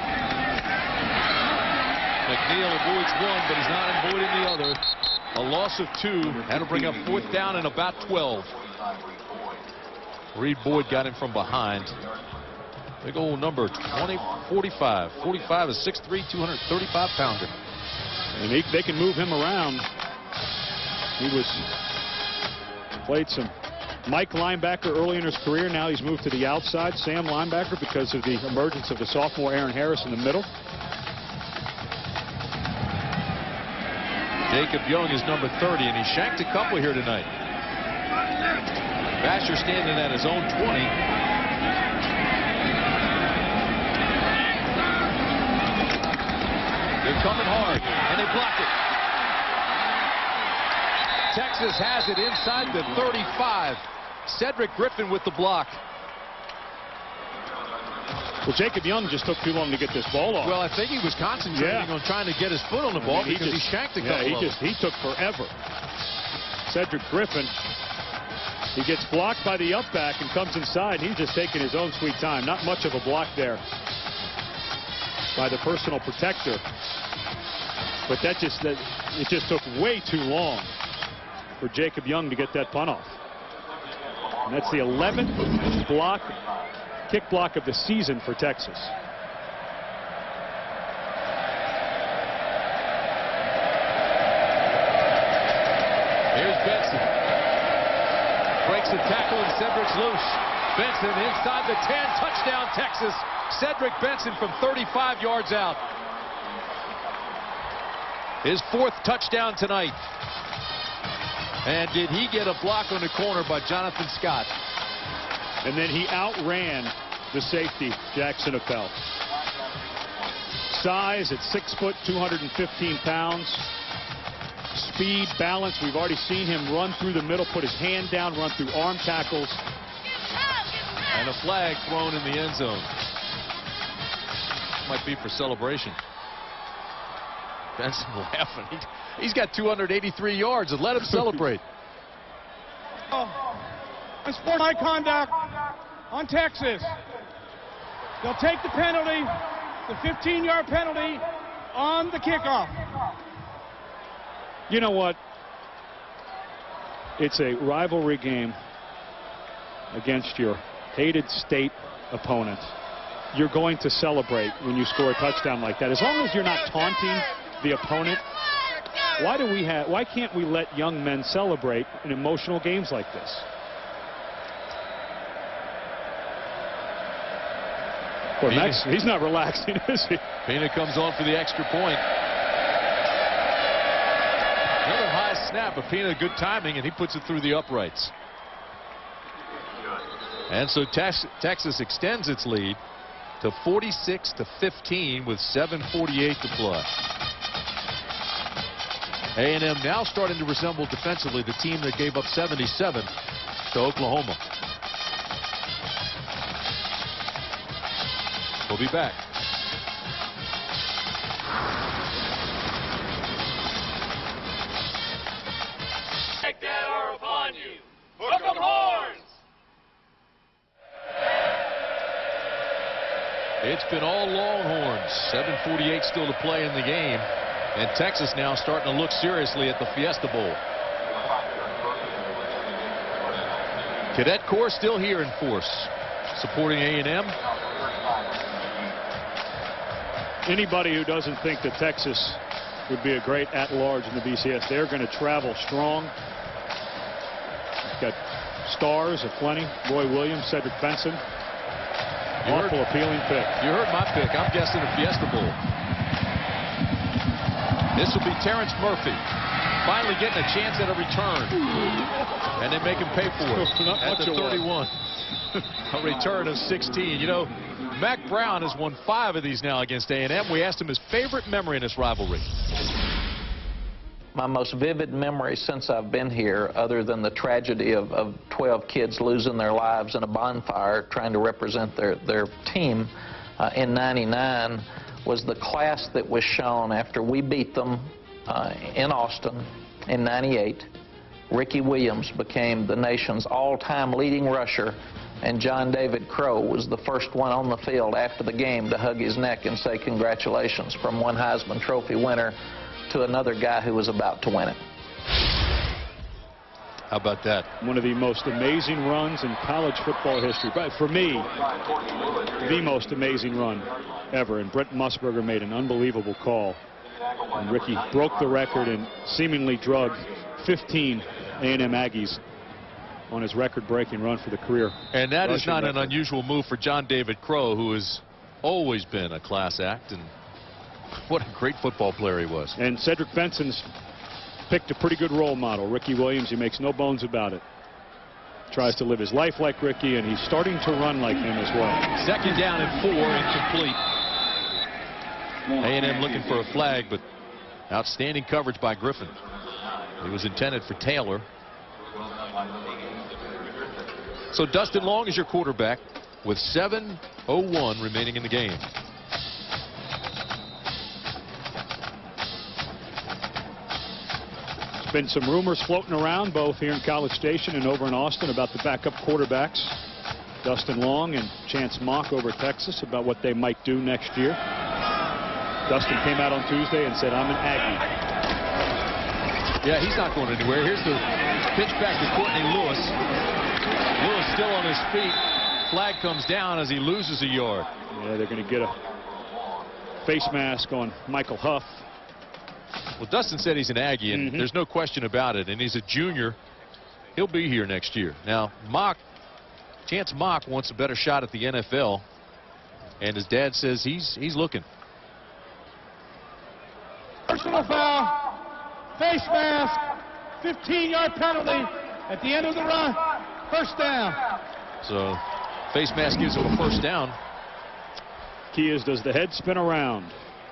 McNeil avoids one, but he's not avoiding the other. A loss of 2. That'll bring up 4th down and about 12. Reed Boyd got him from behind. Big old number, 45. 45 is 6'3", 235-pounder. And they can move him around. He played some Mike linebacker early in his career. Now he's moved to the outside, Sam linebacker, because of the emergence of the sophomore Aaron Harris in the middle. Jacob Young is number 30, and he shanked a couple here tonight. Basher standing at his own 20. They're coming hard, and they block it. Texas has it inside the 35. Cedric Griffin with the block. Well, Jacob Young just took too long to get this ball off. Well, I think he was concentrating on trying to get his foot on the ball because he shanked a couple of them. He took forever. Cedric Griffin, he gets blocked by the up back and comes inside. He's just taking his own sweet time. Not much of a block there by the personal protector. But it just took way too long for Jacob Young to get that punt off. And that's the 11th kick block of the season for Texas. Here's Benson. Breaks the tackle and Cedric's loose. Benson inside the 10. Touchdown Texas. Cedric Benson from 35 yards out. His 4th touchdown tonight. And did he get a block on the corner by Jonathan Scott? And then he outran the safety, Jackson Appel. Size at 6 foot, 215 pounds. Speed, balance. We've already seen him run through the middle, put his hand down, run through arm tackles. And a flag thrown in the end zone. Might be for celebration. Benson laughing. He's got 283 yards, and let him celebrate. Sport high conduct on Texas. They'll take the penalty, the 15-yard penalty on the kickoff. You know what? It's a rivalry game against your hated state opponent. You're going to celebrate when you score a touchdown like that. As long as you're not taunting the opponent, why can't we let young men celebrate in emotional games like this? Well, Max, he's not relaxing, is he? Pena comes on for the extra point. Another high snap, but Pena good timing, and he puts it through the uprights. And so Texas extends its lead to 46-15 with 7:48 to play. A&M now starting to resemble defensively the team that gave up 77 to Oklahoma. be back. Take that are upon you. Hook 'em horns. It's been all Longhorns. 7:48 still to play in the game. And Texas now starting to look seriously at the Fiesta Bowl. Cadet Corps still here in force, supporting A&M. Anybody who doesn't think that Texas would be a great at-large in the BCS, they're going to travel strong. Got stars aplenty. Roy Williams, Cedric Benson. Awful appealing pick. You heard my pick. I'm guessing a Fiesta Bowl. This will be Terrence Murphy finally getting a chance at a return. And they make him pay for it at the 31. A return of 16. You know, Mac Brown has won 5 of these now against A&M. We asked him his favorite memory in this rivalry. My most vivid memory since I've been here, other than the tragedy of 12 kids losing their lives in a bonfire trying to represent their team in '99, was the class that was shown after we beat them in Austin in '98. Ricky Williams became the nation's all-time leading rusher, and John David Crow was the first one on the field after the game to hug his neck and say congratulations, from one Heisman Trophy winner to another guy who was about to win it. How about that? One of the most amazing runs in college football history. But for me, the most amazing run ever. And Brent Musburger made an unbelievable call. And Ricky broke the record and seemingly drugged 15 A&M Aggies on his record-breaking run for the career. And that is not record. an unusual move for John David Crow, who has always been a class act. And what a great football player he was. And Cedric Benson's picked a pretty good role model. Ricky Williams, he makes no bones about it. Tries to live his life like Ricky, and he's starting to run like him as well. 2nd down and 4, incomplete. A&M looking for a flag, but outstanding coverage by Griffin. It was intended for Taylor. So Dustin Long is your quarterback with 7:01 remaining in the game. Been some rumors floating around both here in College Station and over in Austin about the backup quarterbacks, Dustin Long and Chance Mock over Texas, about what they might do next year. Dustin came out on Tuesday and said, I'm an Aggie. Yeah, he's not going anywhere. Here's the pitch back to Courtney Lewis. Lewis still on his feet. Flag comes down as he loses a yard. Yeah, they're going to get a face mask on Michael Huff. Well, Dustin said he's an Aggie, and there's no question about it. And he's a junior. He'll be here next year. Now, Chance Mock wants a better shot at the NFL, and his dad says he's looking. Personal foul, face mask, 15-yard penalty at the end of the run. First down. So, face mask gives him a first down. Key is, does the head spin around?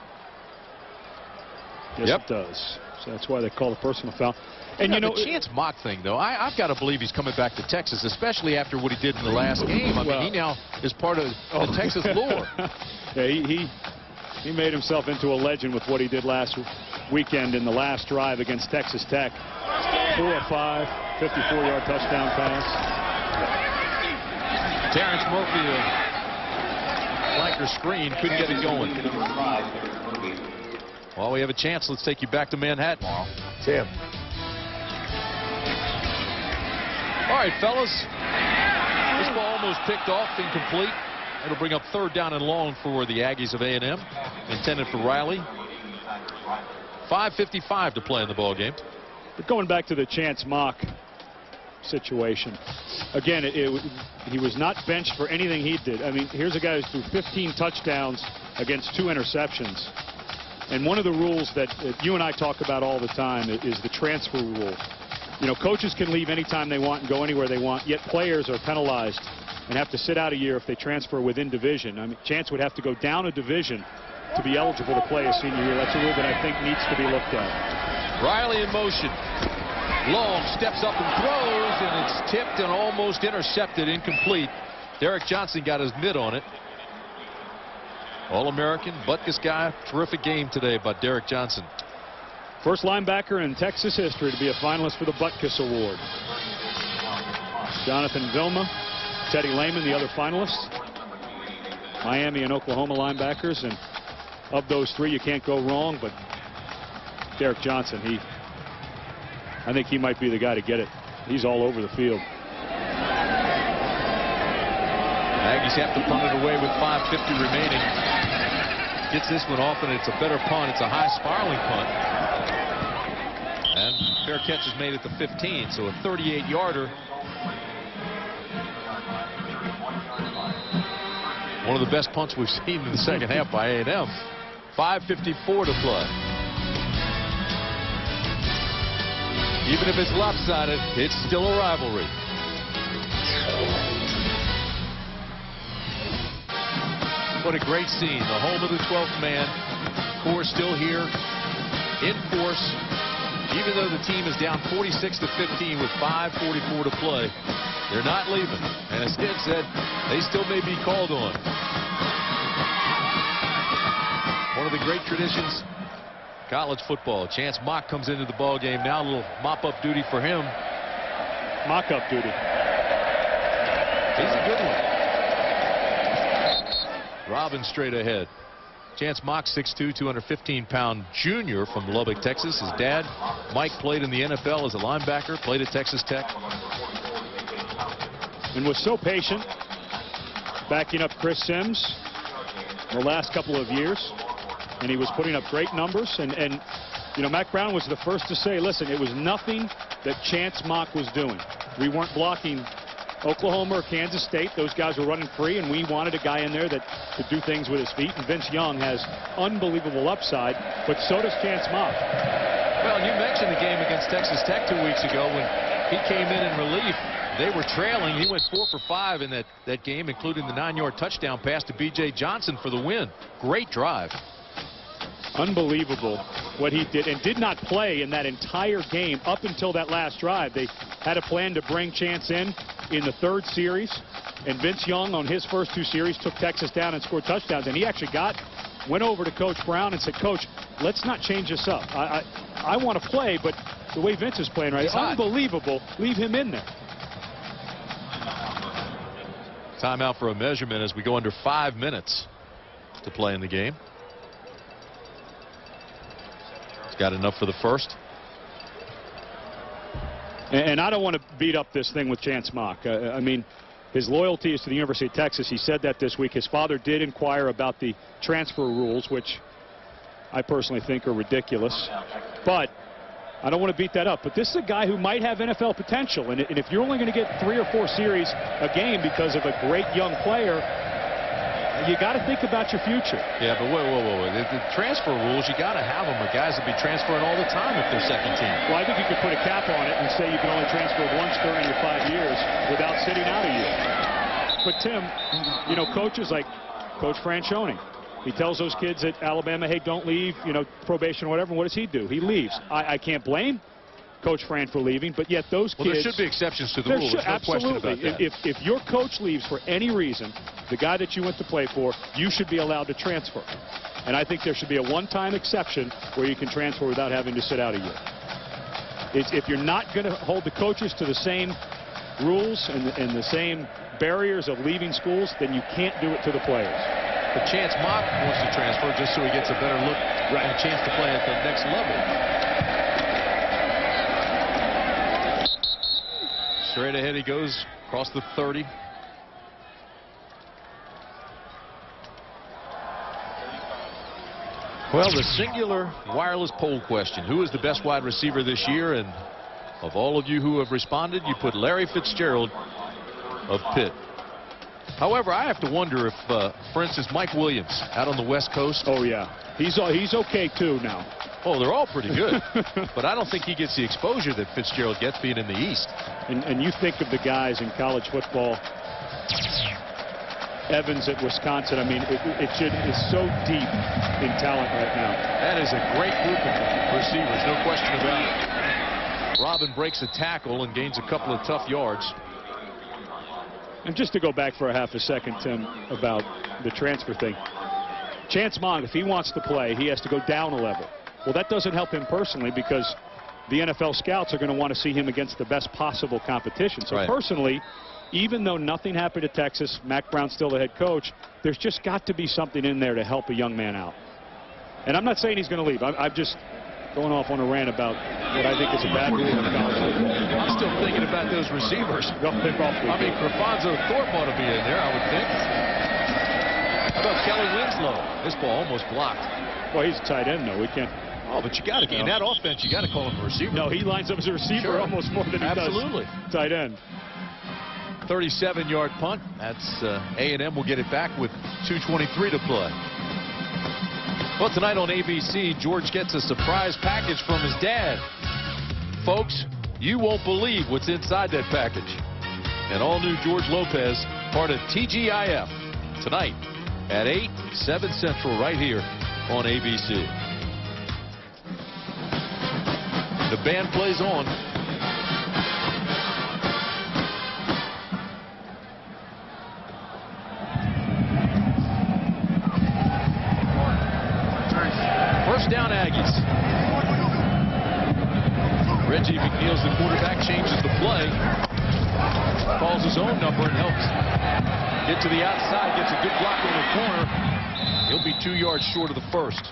Yes, Yep. it does. So that's why they call the personal foul. And you know, the Chance Mock thing, though, I've got to believe he's coming back to Texas, especially after what he did in the last game. I mean, he now is part of the Texas lore. Yeah, he made himself into a legend with what he did last weekend in the last drive against Texas Tech. 4 of 5, 54-yard touchdown pass. Terrence Murphy, flanker screen, couldn't get it going. Well, we have a chance. Let's take you back to Manhattan. Tim. All right, fellas. This ball almost picked off, incomplete. It'll bring up 3rd down and long for the Aggies of A&M. Intended for Riley. 5:55 to play in the ball game. But going back to the Chance Mock situation, again, he was not benched for anything he did. I mean, here's a guy who's threw 15 touchdowns against 2 interceptions. And one of the rules that you and I talk about all the time is the transfer rule. You know, coaches can leave anytime they want and go anywhere they want, yet players are penalized and have to sit out a year if they transfer within division. I mean, Chance would have to go down a division to be eligible to play a senior year. That's a rule that I think needs to be looked at. Riley in motion. Long steps up and throws, and it's tipped and almost intercepted, incomplete. Derek Johnson got his mitt on it. All-American, Butkus guy. Terrific game today by Derek Johnson. First linebacker in Texas history to be a finalist for the Butkus Award. Jonathan Vilma, Teddy Lehman, the other finalists. Miami and Oklahoma linebackers, and of those three, you can't go wrong. But Derek Johnson, I think he might be the guy to get it. He's all over the field. Aggies have to punt it away with 5:50 remaining. Gets this one off, and it's a better punt. It's a high spiraling punt. And fair catch is made at the 15, so a 38-yarder. One of the best punts we've seen in the second half by A&M. 5:54 to play. Even if it's lopsided, it's still a rivalry. What a great scene. The home of the 12th man. Corps still here in force. Even though the team is down 46-15 with 5:44 to play, they're not leaving. And as Ted said, they still may be called on. One of the great traditions, college football. Chance Mock comes into the ball game now. A little mop-up duty for him. Mock-up duty. He's a good one. Robin straight ahead. Chance Mock, 6'2", 215-pound junior from Lubbock, Texas. His dad, Mike, played in the NFL as a linebacker, played at Texas Tech. And was so patient, backing up Chris Sims the last couple of years. And he was putting up great numbers. And you know, Mac Brown was the first to say, listen, it was nothing that Chance Mock was doing. We weren't blocking Oklahoma or Kansas State. Those guys were running free, and we wanted a guy in there that could do things with his feet. And Vince Young has unbelievable upside, but so does Chance Mock. Well, you mentioned the game against Texas Tech 2 weeks ago when he came in relief. They were trailing. He went 4 for 5 in that game, including the 9-yard touchdown pass to B.J. Johnson for the win. Great drive. Unbelievable what he did, and did not play in that entire game up until that last drive. They had a plan to bring Chance in the third series, and Vince Young on his first 2 series took Texas down and scored touchdowns. And he actually went over to Coach Brown and said, Coach, let's not change this up. I want to play, but the way Vince is playing right, it's unbelievable. Leave him in there. Timeout for a measurement as we go under 5 minutes to play in the game. Got enough for the first. And I don't want to beat up this thing with Chance Mock. I mean, his loyalty is to the University of Texas. He said that this week. His father did inquire about the transfer rules, which I personally think are ridiculous. But I don't want to beat that up. But this is a guy who might have NFL potential. And if you're only going to get 3 or 4 series a game because of a great young player, you got to think about your future. Yeah, but whoa. The transfer rules, you got to have them. The guys will be transferring all the time if they're second team. Well, I think you could put a cap on it and say you can only transfer once during your 5 years without sitting out a year. But Tim, you know, coaches like Coach Franchione, he tells those kids at Alabama, hey, don't leave, you know, probation or whatever. What does he do? He leaves. I can't blame Coach Fran for leaving, but yet those kids... Well, there should be exceptions to the rule. There's no question about that. If your coach leaves for any reason, the guy that you went to play for, you should be allowed to transfer. And I think there should be a one-time exception where you can transfer without having to sit out a year. If you're not going to hold the coaches to the same rules and the same barriers of leaving schools, then you can't do it to the players. But Chance Mock wants to transfer just so he gets a better look and a chance to play at the next level. Straight ahead he goes across the 30. Well, the singular wireless poll question. Who is the best wide receiver this year? And of all of you who have responded, you put Larry Fitzgerald of Pitt. However, I have to wonder if, for instance, Mike Williams out on the West Coast. Oh, yeah. He's okay, too, now. Oh, they're all pretty good. But I don't think he gets the exposure that Fitzgerald gets being in the East. And you think of the guys in college football. Evans at Wisconsin. I mean, it is so deep in talent right now. That is a great group of receivers, no question about it. Robin breaks a tackle and gains a couple of tough yards. And just to go back for a half a second, Tim, about the transfer thing. Chance Mond, if he wants to play, he has to go down a level. Well, that doesn't help him personally because the NFL scouts are going to want to see him against the best possible competition. So personally, even though nothing happened at Texas, Mack Brown's still the head coach, there's just got to be something in there to help a young man out. And I'm not saying he's going to leave. I'm just going off on a rant about what I think is a bad rule in college. I'm still thinking about those receivers. I mean, Crefonzo Thorpe ought to be in there, I would think. How about Kelly Winslow? This ball almost blocked. Well, he's a tight end, though. We can't. Oh, but you got to, in that offense, you got to call him a receiver. No, he lines up as a receiver almost more than he does tight end. 37-yard punt. That's A&M will get it back with 2:23 to play. Well, tonight on ABC, George gets a surprise package from his dad. Folks, you won't believe what's inside that package. An all-new George Lopez, part of TGIF, tonight at 8, 7 Central, right here on ABC. The band plays on. First down, Aggies. Reggie McNeil's the quarterback, changes the play. Calls his own number and helps get to the outside, gets a good block on the corner. He'll be 2 yards short of the first.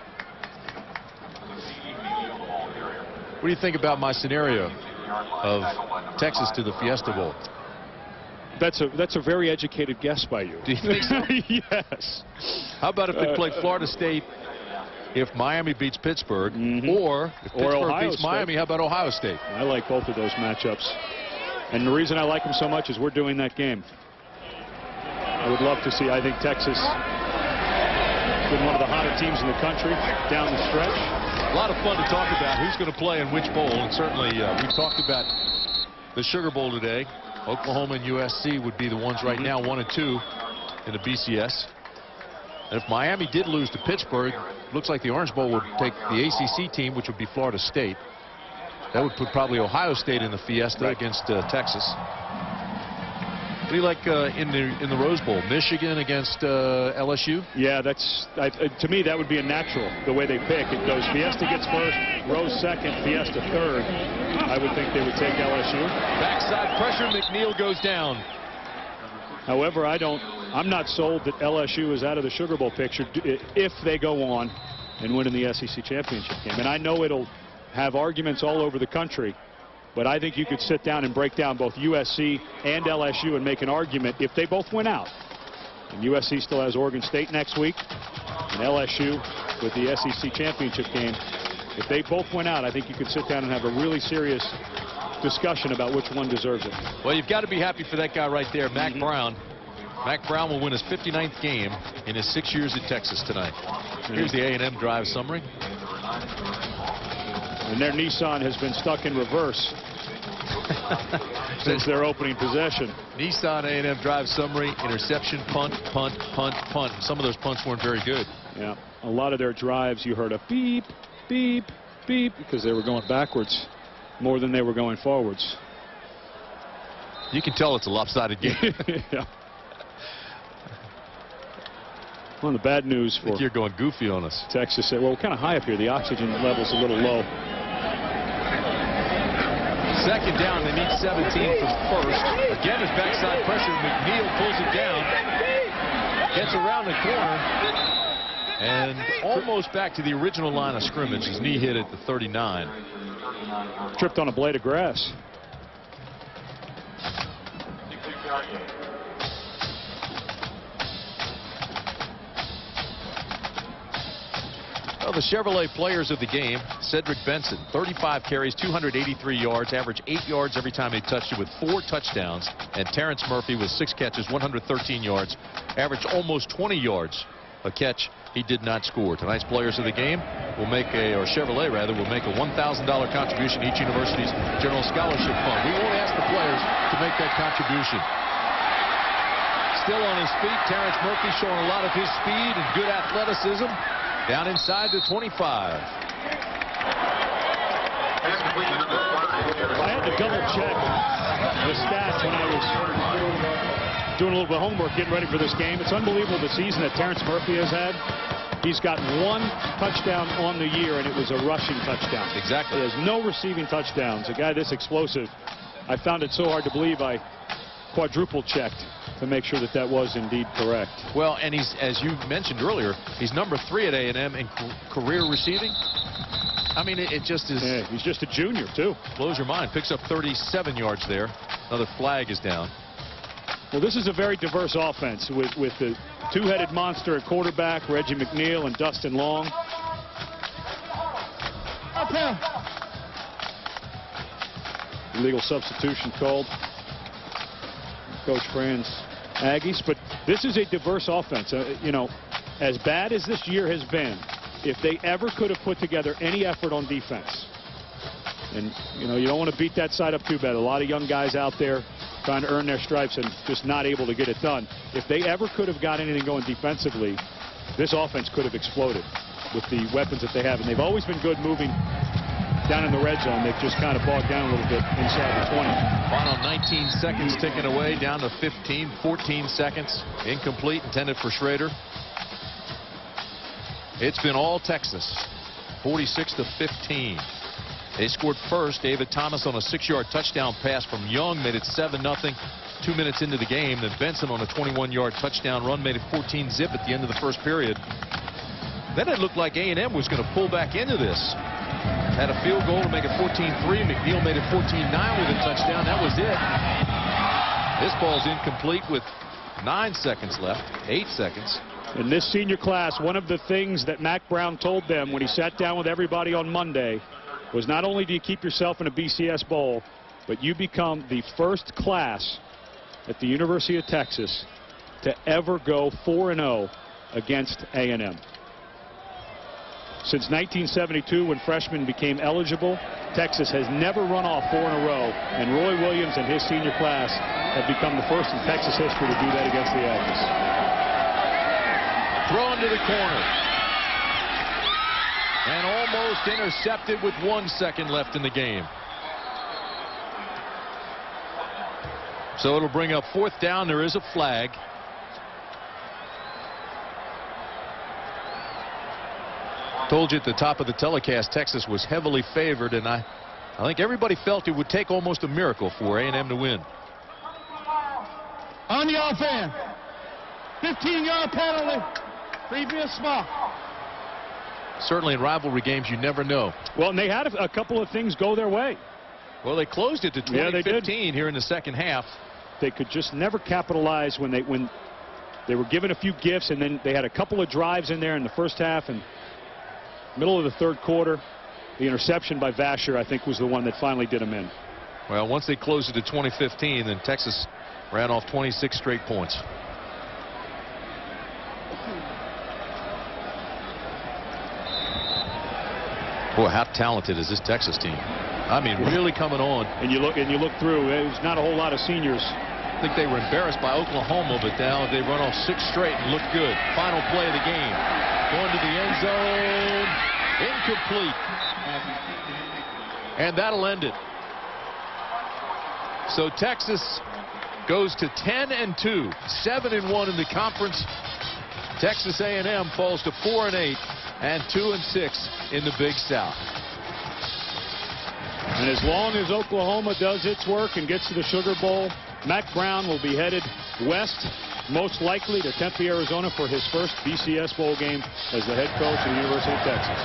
What do you think about my scenario of Texas to the Fiesta Bowl? That's a very educated guess by you. Do you think so? Yes. How about if they play Florida State if Miami beats Pittsburgh, or if Pittsburgh Ohio beats Miami, how about Ohio State? I like both of those matchups. And the reason I like them so much is we're doing that game. I would love to see, I think Texas has been one of the hotter teams in the country down the stretch. A lot of fun to talk about who's going to play in which bowl, and certainly we've talked about the Sugar Bowl today. Oklahoma and USC would be the ones right now, 1 and 2 in the BCS. And if Miami did lose to Pittsburgh, looks like the Orange Bowl would take the ACC team, which would be Florida State. That would put probably Ohio State in the Fiesta against Texas. What do you like in the Rose Bowl? Michigan against LSU? Yeah, that's to me that would be a natural the way they pick. It goes Fiesta gets first, Rose second, Fiesta third. I would think they would take LSU. Backside pressure, McNeil goes down. However, I'm not sold that LSU is out of the Sugar Bowl picture if they go on and win in the SEC championship game. And I know it'll have arguments all over the country, but I think you could sit down and break down both USC and LSU and make an argument if they both win out. And USC still has Oregon State next week, and LSU with the SEC championship game. If they both win out, I think you could sit down and have a really serious discussion about which one deserves it. Well, you've got to be happy for that guy right there, Mack Brown. Mack Brown will win his 59th game in his 6 years at Texas tonight. Here's the A&M drive summary. And their Nissan has been stuck in reverse since their opening possession. Nissan A&M drive summary, interception, punt, punt, punt, punt. Some of those punts weren't very good. Yeah, a lot of their drives you heard a beep, beep, beep because they were going backwards more than they were going forwards. You can tell it's a lopsided game. Yeah. One of the bad news for you're going goofy on us. Texas. Well, we're kind of high up here. The oxygen level's a little low. Second down, they need 17 for first. Again, it's backside pressure. McNeil pulls it down. Gets around the corner. And almost back to the original line of scrimmage. His knee hit at the 39. Tripped on a blade of grass. Well, the Chevrolet players of the game, Cedric Benson, 35 carries, 283 yards, averaged 8 yards every time he touched it with 4 touchdowns. And Terrence Murphy with 6 catches, 113 yards, averaged almost 20 yards a catch. He did not score. Tonight's players of the game will make or Chevrolet rather, will make a $1,000 contribution to each university's general scholarship fund. We won't ask the players to make that contribution. Still on his feet, Terrence Murphy showing a lot of his speed and good athleticism. Down inside the 25. I had to double check the stats when I was doing a little bit of homework, getting ready for this game. It's unbelievable the season that Terrence Murphy has had. He's got 1 touchdown on the year, and it was a rushing touchdown. Exactly. He has no receiving touchdowns. A guy this explosive, I found it so hard to believe I quadruple checked to make sure that that was indeed correct. Well, and he's, as you mentioned earlier, he's number 3 at A&M in career receiving. I mean, it just is. Yeah, he's just a junior, too. Blows your mind. Picks up 37 yards there. Another flag is down. Well, this is a very diverse offense with the two-headed monster at quarterback, Reggie McNeil and Dustin Long. Illegal substitution called. Coach Fran's Aggies. But this is a diverse offense. You know, as bad as this year has been, if they ever could have put together any effort on defense, and, you know, you don't want to beat that side up too bad. A lot of young guys out there trying to earn their stripes and just not able to get it done. If they ever could have got anything going defensively, this offense could have exploded with the weapons that they have. And they've always been good moving down in the red zone. They've just kind of bogged down a little bit inside the 20. Final 19 seconds ticking away, down to 15, 14 seconds. Incomplete, intended for Schrader. It's been all Texas, 46-15. They scored first. David Thomas on a 6-yard touchdown pass from Young made it 7-0. 2 minutes into the game. Then Benson on a 21-yard touchdown run made it 14-zip at the end of the first period. Then it looked like A&M was going to pull back into this. Had a field goal to make it 14-3. McNeil made it 14-9 with a touchdown. That was it. This ball's incomplete with 9 seconds left. 8 seconds. In this senior class, one of the things that Mack Brown told them when he sat down with everybody on Monday was not only do you keep yourself in a BCS bowl, but you become the first class at the University of Texas to ever go 4-0 against A&M. Since 1972, when freshmen became eligible, Texas has never run off 4 in a row, and Roy Williams and his senior class have become the first in Texas history to do that against the Aggies. Thrown to the corner. And almost intercepted with 1 second left in the game. So it'll bring up 4th down. There is a flag. Told you at the top of the telecast, Texas was heavily favored, and I think everybody felt it would take almost a miracle for A&M to win. On the offense, 15-yard penalty, previous mark. Certainly in rivalry games, you never know. Well, and they had a couple of things go their way. Well, they closed it to 20-15 here in the second half. They could just never capitalize when they were given a few gifts, and then they had a couple of drives in there in the first half, and middle of the third quarter, the interception by Vasher, I think, was the one that finally did them in. Well, once they closed it to 20-15, then Texas ran off 26 straight points. Boy, how talented is this Texas team? I mean, really coming on. And you look through. There's not a whole lot of seniors. I think they were embarrassed by Oklahoma, but now they run off 6 straight and look good. Final play of the game. Going to the end zone. Incomplete. And that'll end it. So Texas goes to 10-2, 7-1 in the conference. Texas A&M falls to 4-8 and 2-6 in the Big South. And as long as Oklahoma does its work and gets to the Sugar Bowl, Mack Brown will be headed west, most likely to Tempe, Arizona, for his first BCS Bowl game as the head coach of the University of Texas.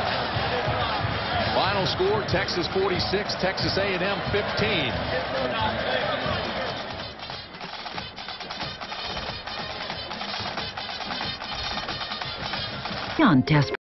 Final score, Texas 46, Texas A&M 15. Contest.